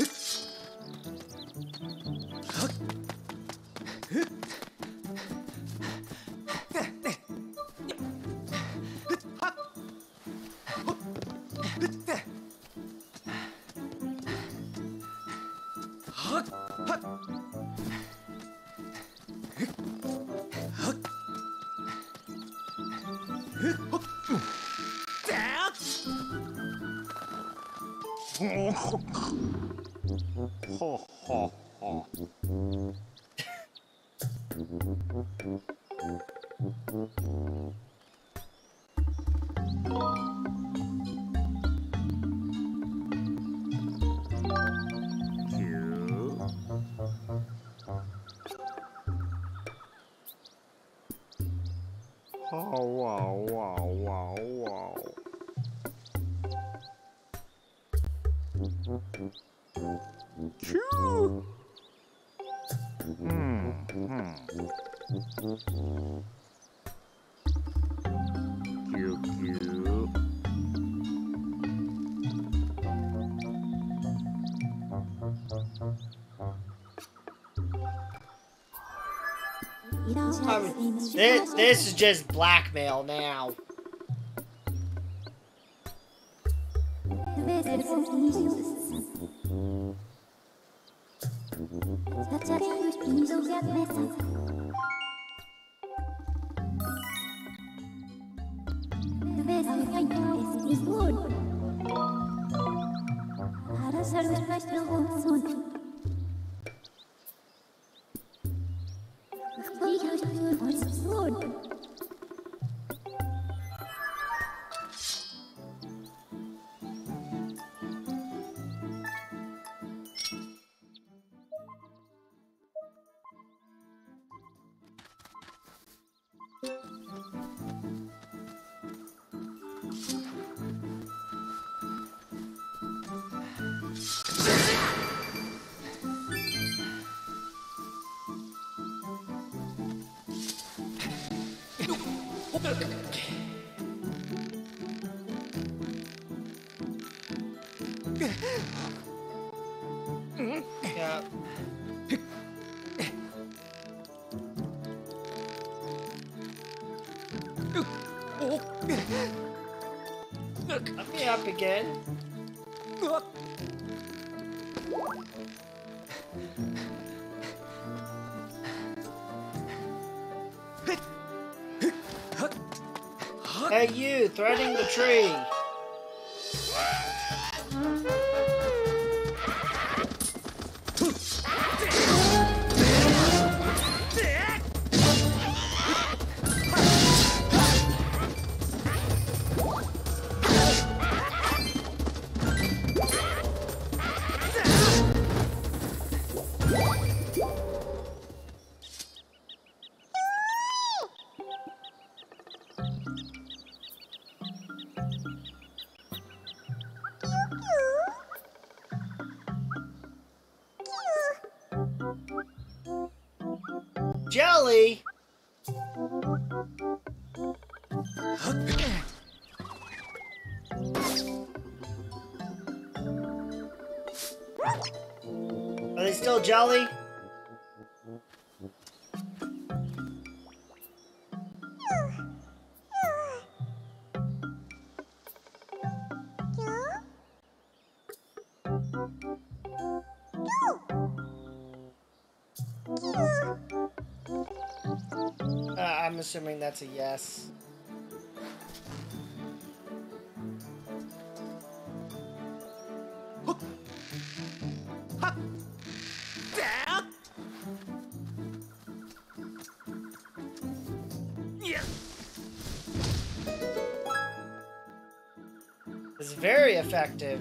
Ho, ho, ho. Cute. Oh, wow, wow, wow, wow. Cute. Cute, cute. This is just blackmail now. Yeah. Let me up again. Hey, you, threading the tree. Jelly? Are they still jelly? I'm assuming that's a yes. It's very effective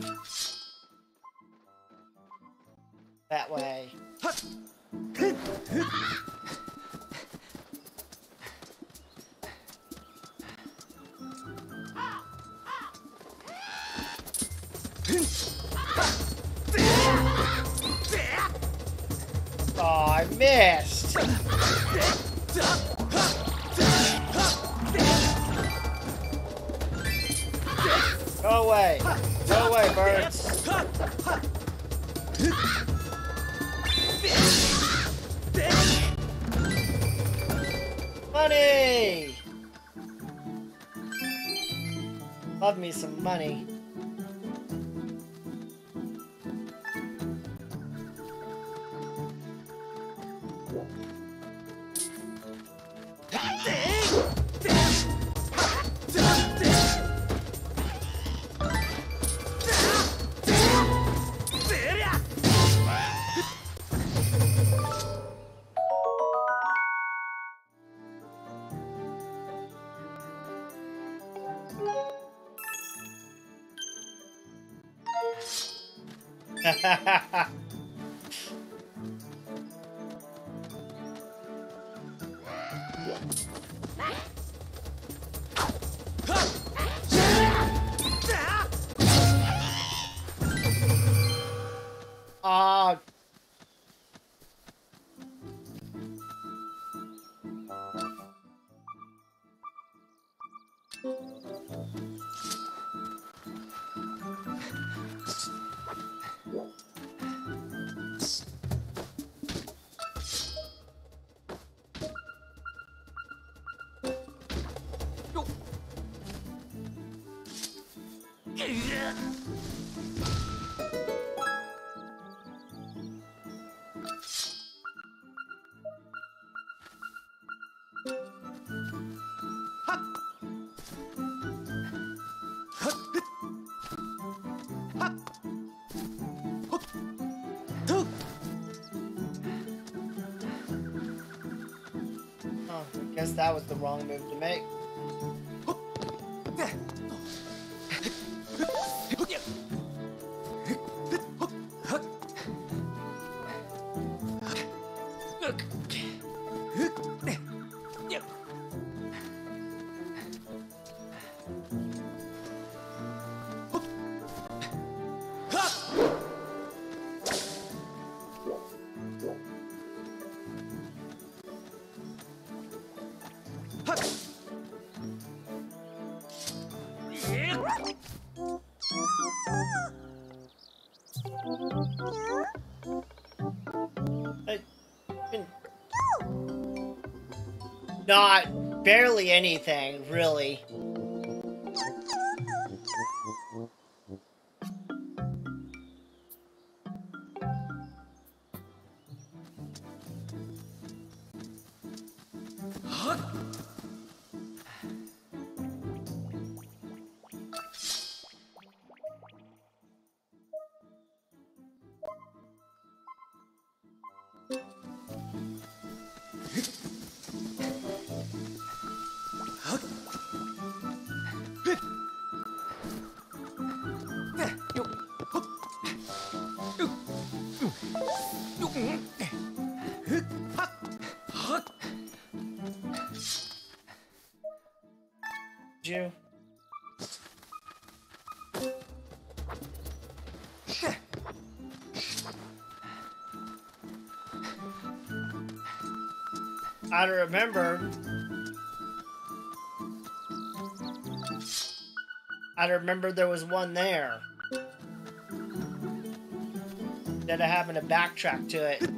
that way. Oh, I missed. Go away. Go away, birds. Money! Love me some money. Ah. Oh, I guess that was the wrong move to make. Not barely anything, really. You. I remember there was one there. Instead of having to backtrack to it.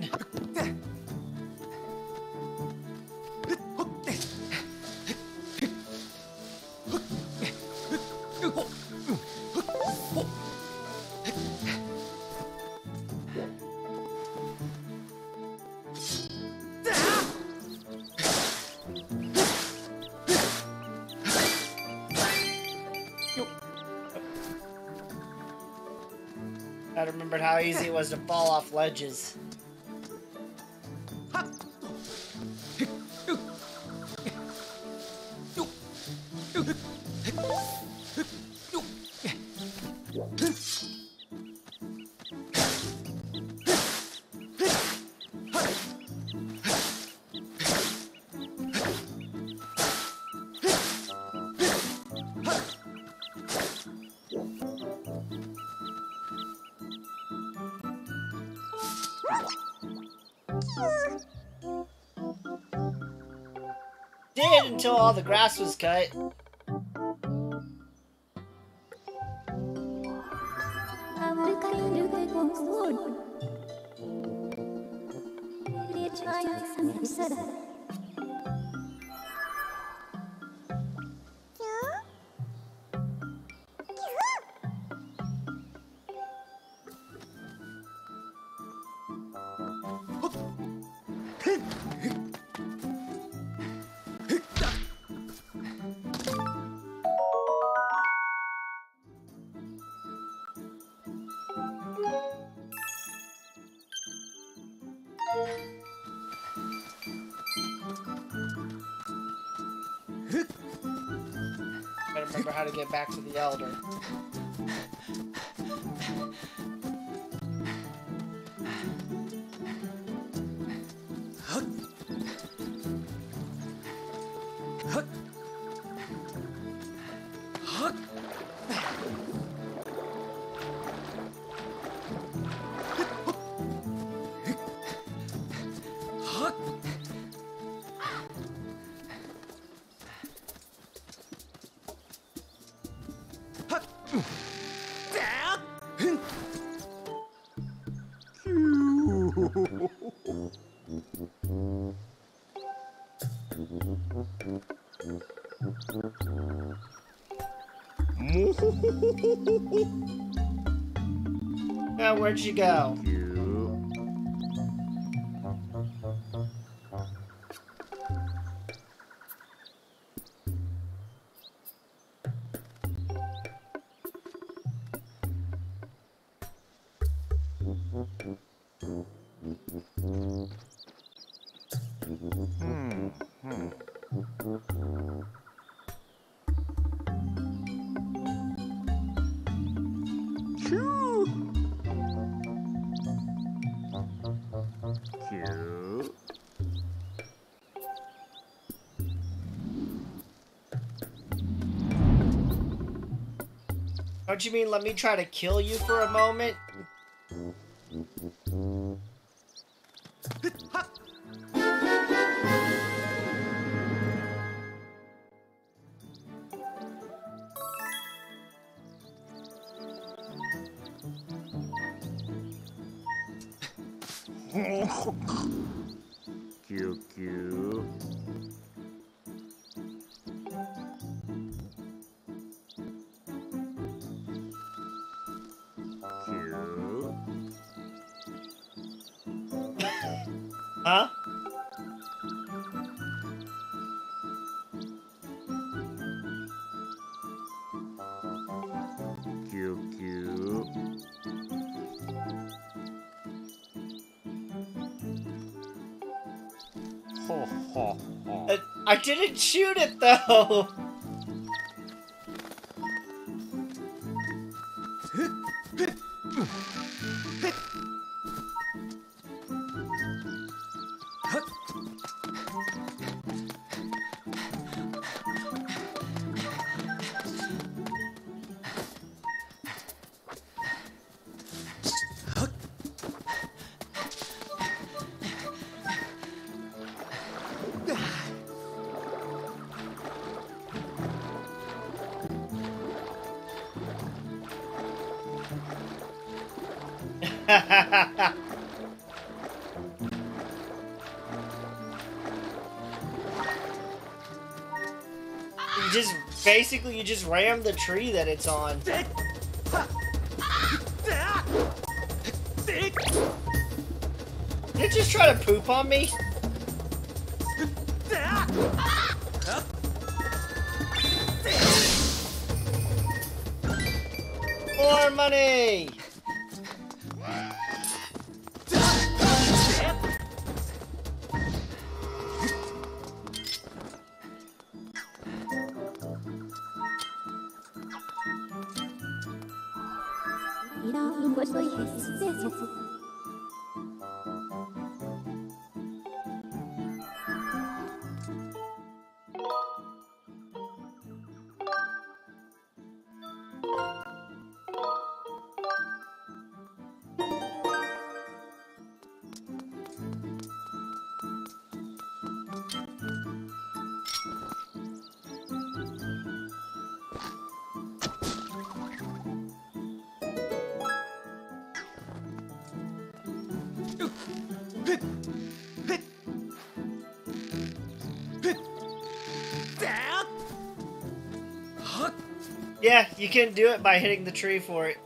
I remembered how easy it was to fall off ledges. Did until all the grass was cut. 좋아요 삼겹살 Gotta remember how to get back to the Elder. Now, where'd you go? Don't you mean let me try to kill you for a moment? QQ. Huh? QQ. Ho ho ho. I didn't shoot it though. You just ram the tree that it's on. Did it just try to poop on me? More money! 이런 것도 있어요. Yeah, you can do it by hitting the tree for it.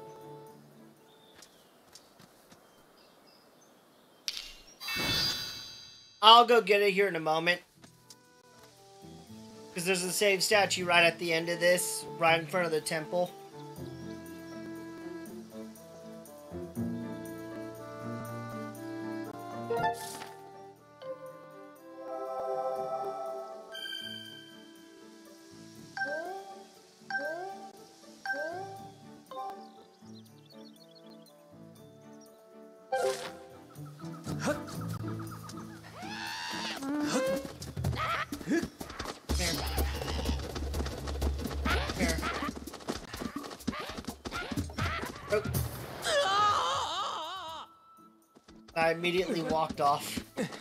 I'll go get it here in a moment. Because there's a save statue right at the end of this, right in front of the temple. I immediately walked off.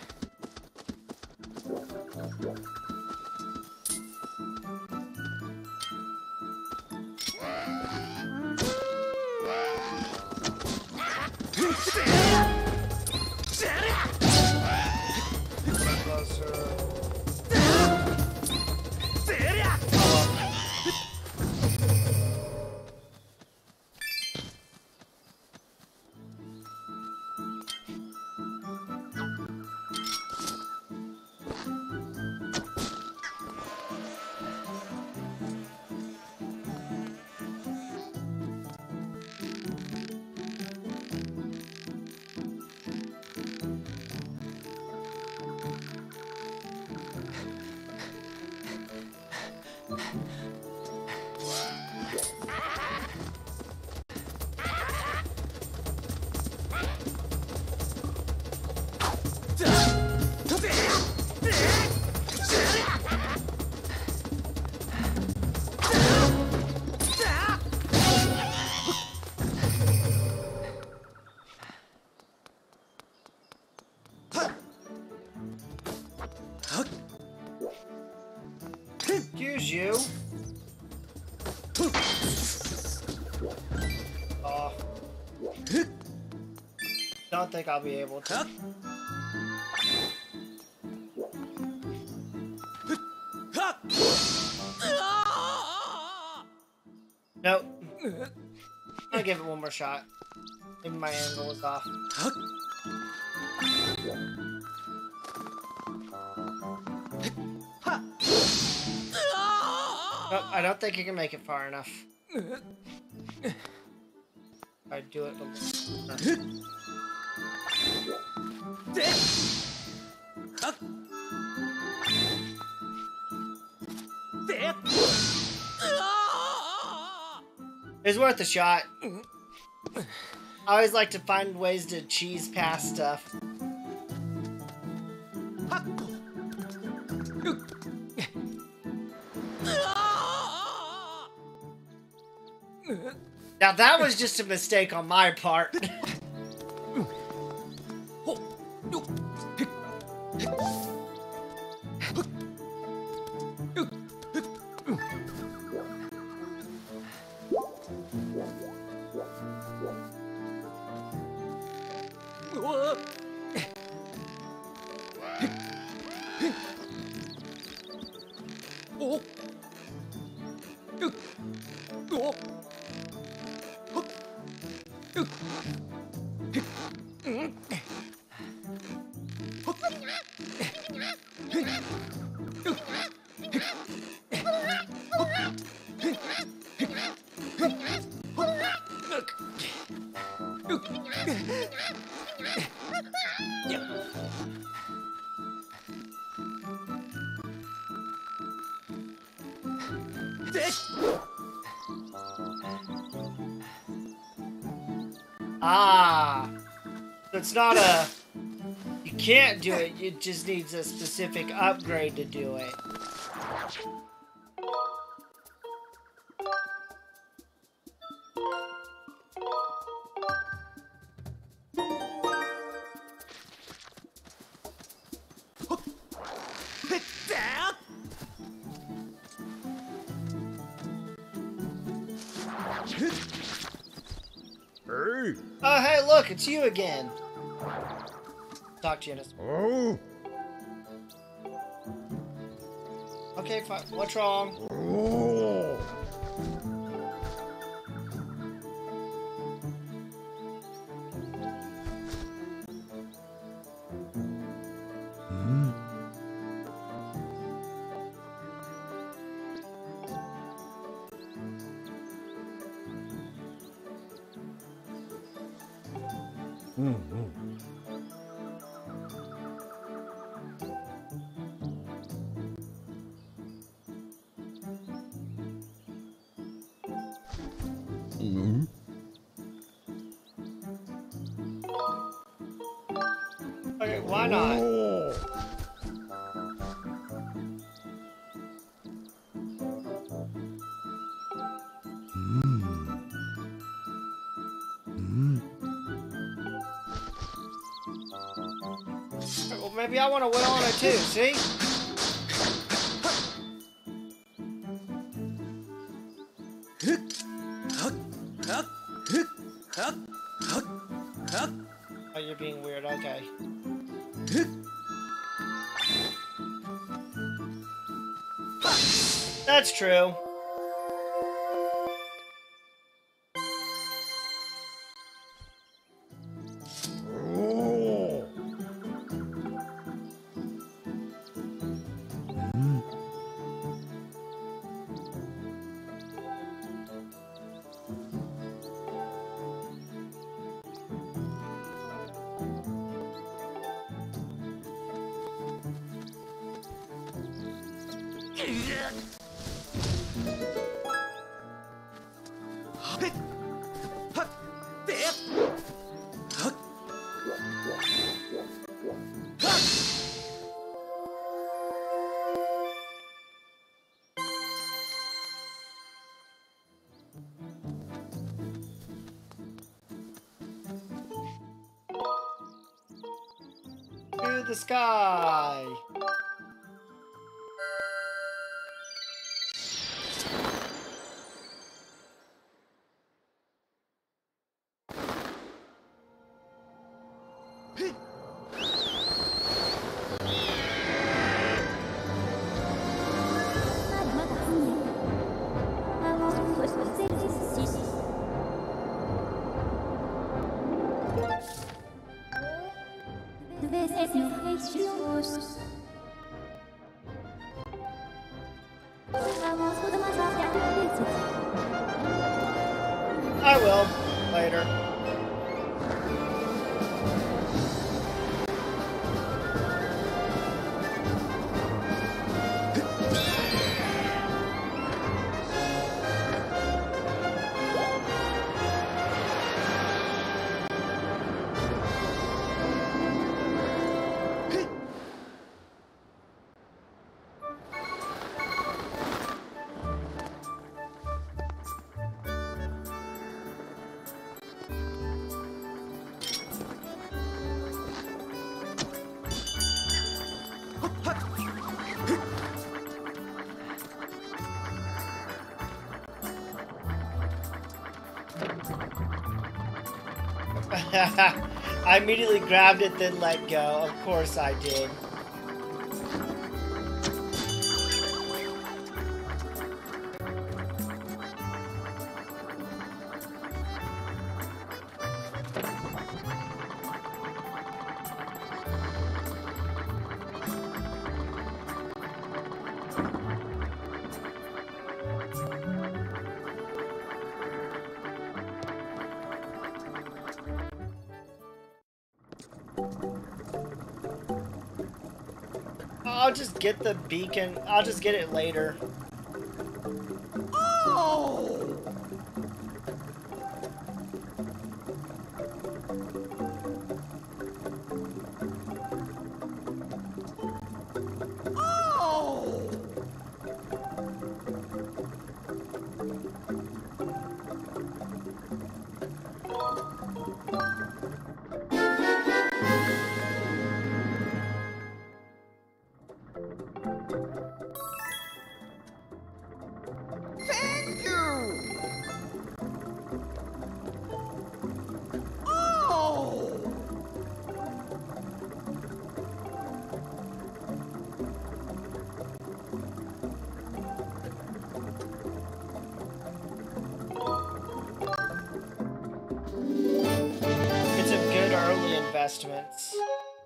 Excuse you. Oh. Don't think I'll be able to. Nope. I'll give it one more shot. Maybe my angle was off. Nope, I don't think you can make it far enough. I do it. It's worth a shot. I always like to find ways to cheese past stuff. Now that was just a mistake on my part. Ah, so it's not a, you can't do it, it just needs a specific upgrade to do it. Oh, hey, look, it's you again. Talk to you in a second. Oh. Okay, fine. What's wrong? Oh. Okay, why not? Well, maybe I want to wheel on it too, see? Oh, you're being weird, okay. That's true. To the sky. I will later. I immediately grabbed it, then let go. Of course I did. I'll just get the beacon. I'll just get it later. Oh! Oh! investments.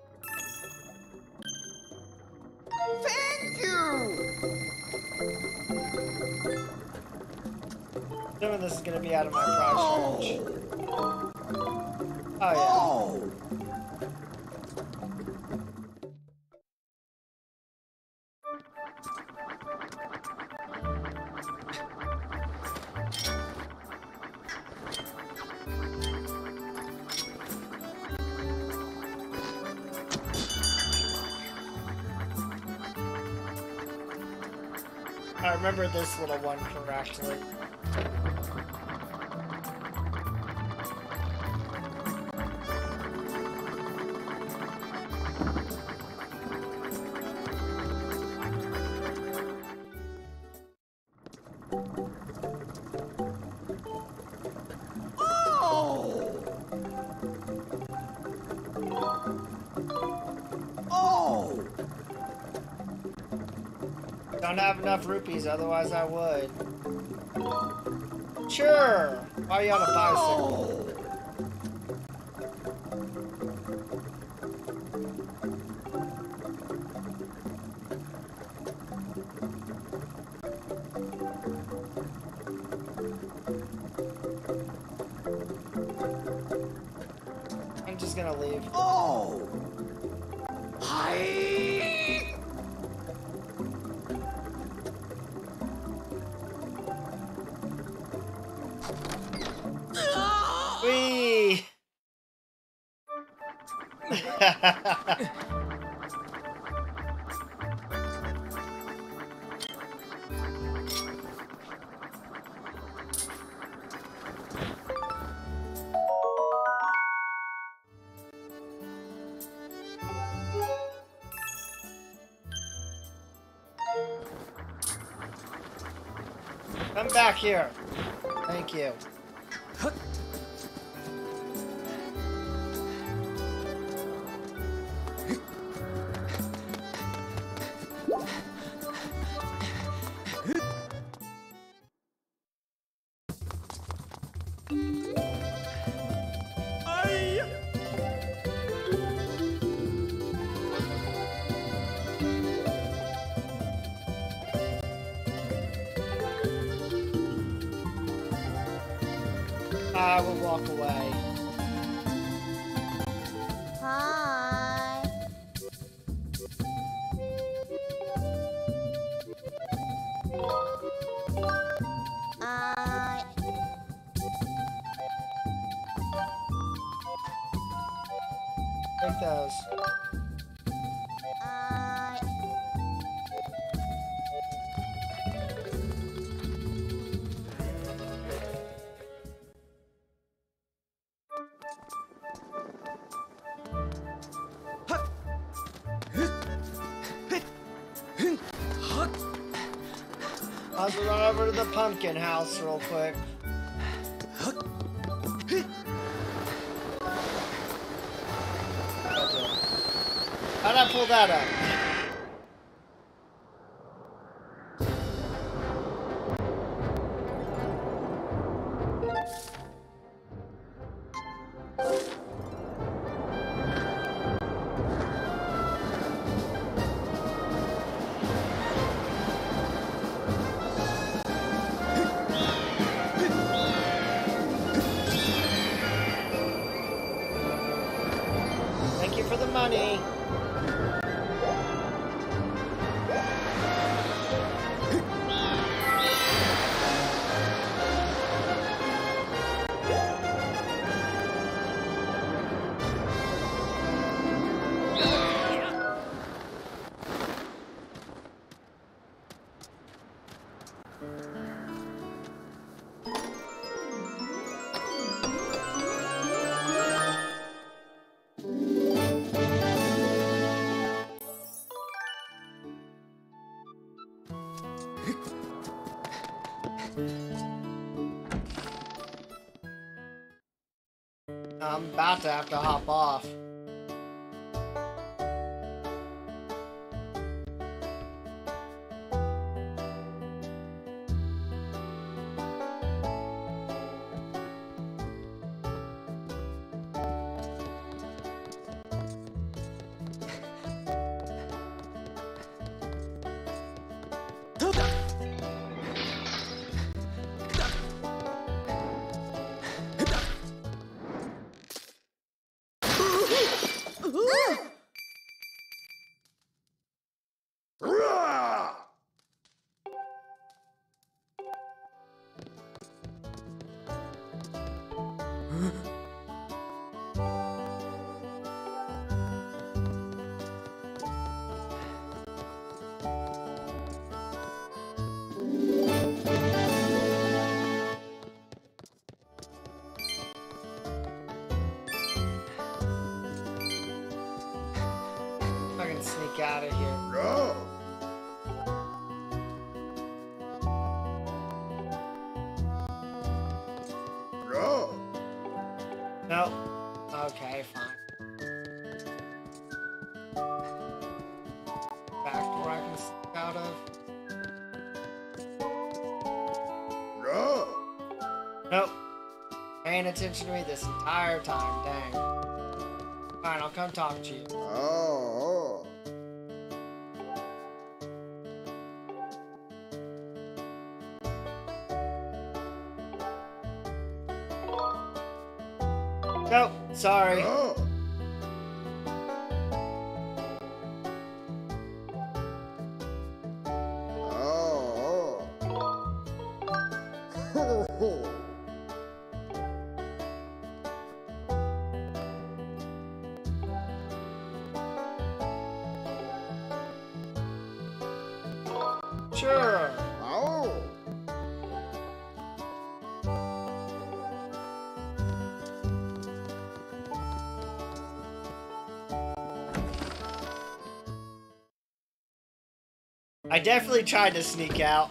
Thank you! Assuming this is gonna be out of my price range. Oh yeah. Oh! I remember this little one correctly. Don't have enough rupees, otherwise I would. Sure! Why are you on a bicycle? I'm just gonna leave. Oh! Hi! Whee! Come back here. Thank you. I will walk away. Hi. Take those. I'll just run over to the pumpkin house real quick. How'd I pull that up? Thank you for the money. I'm about to have to hop off. can sneak out of here. Nope. Okay, fine. Back to where I can sneak out of. Nope. Paying attention to me this entire time, dang. Fine, I'll come talk to you. Nope, sorry. Sure. I definitely tried to sneak out.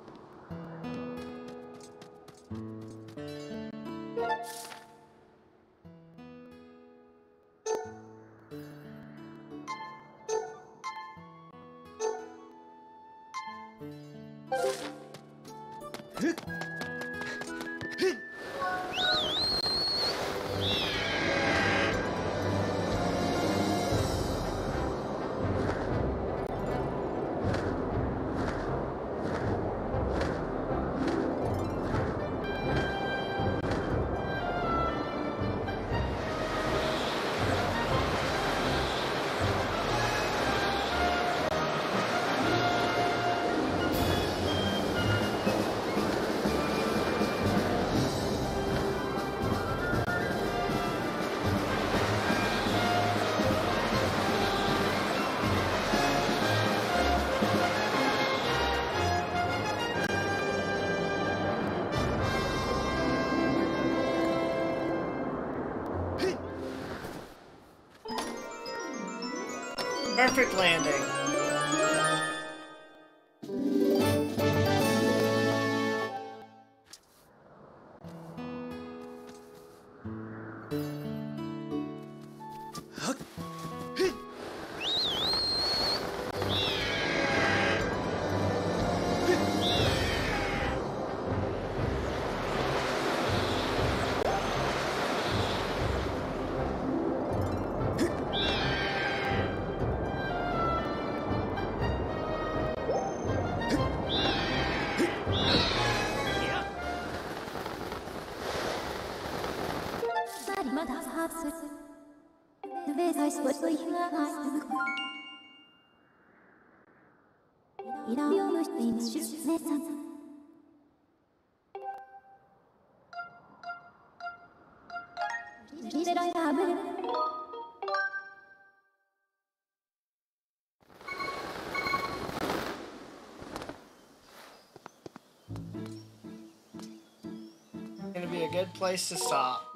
Perfect landing. Gonna be a good place to stop.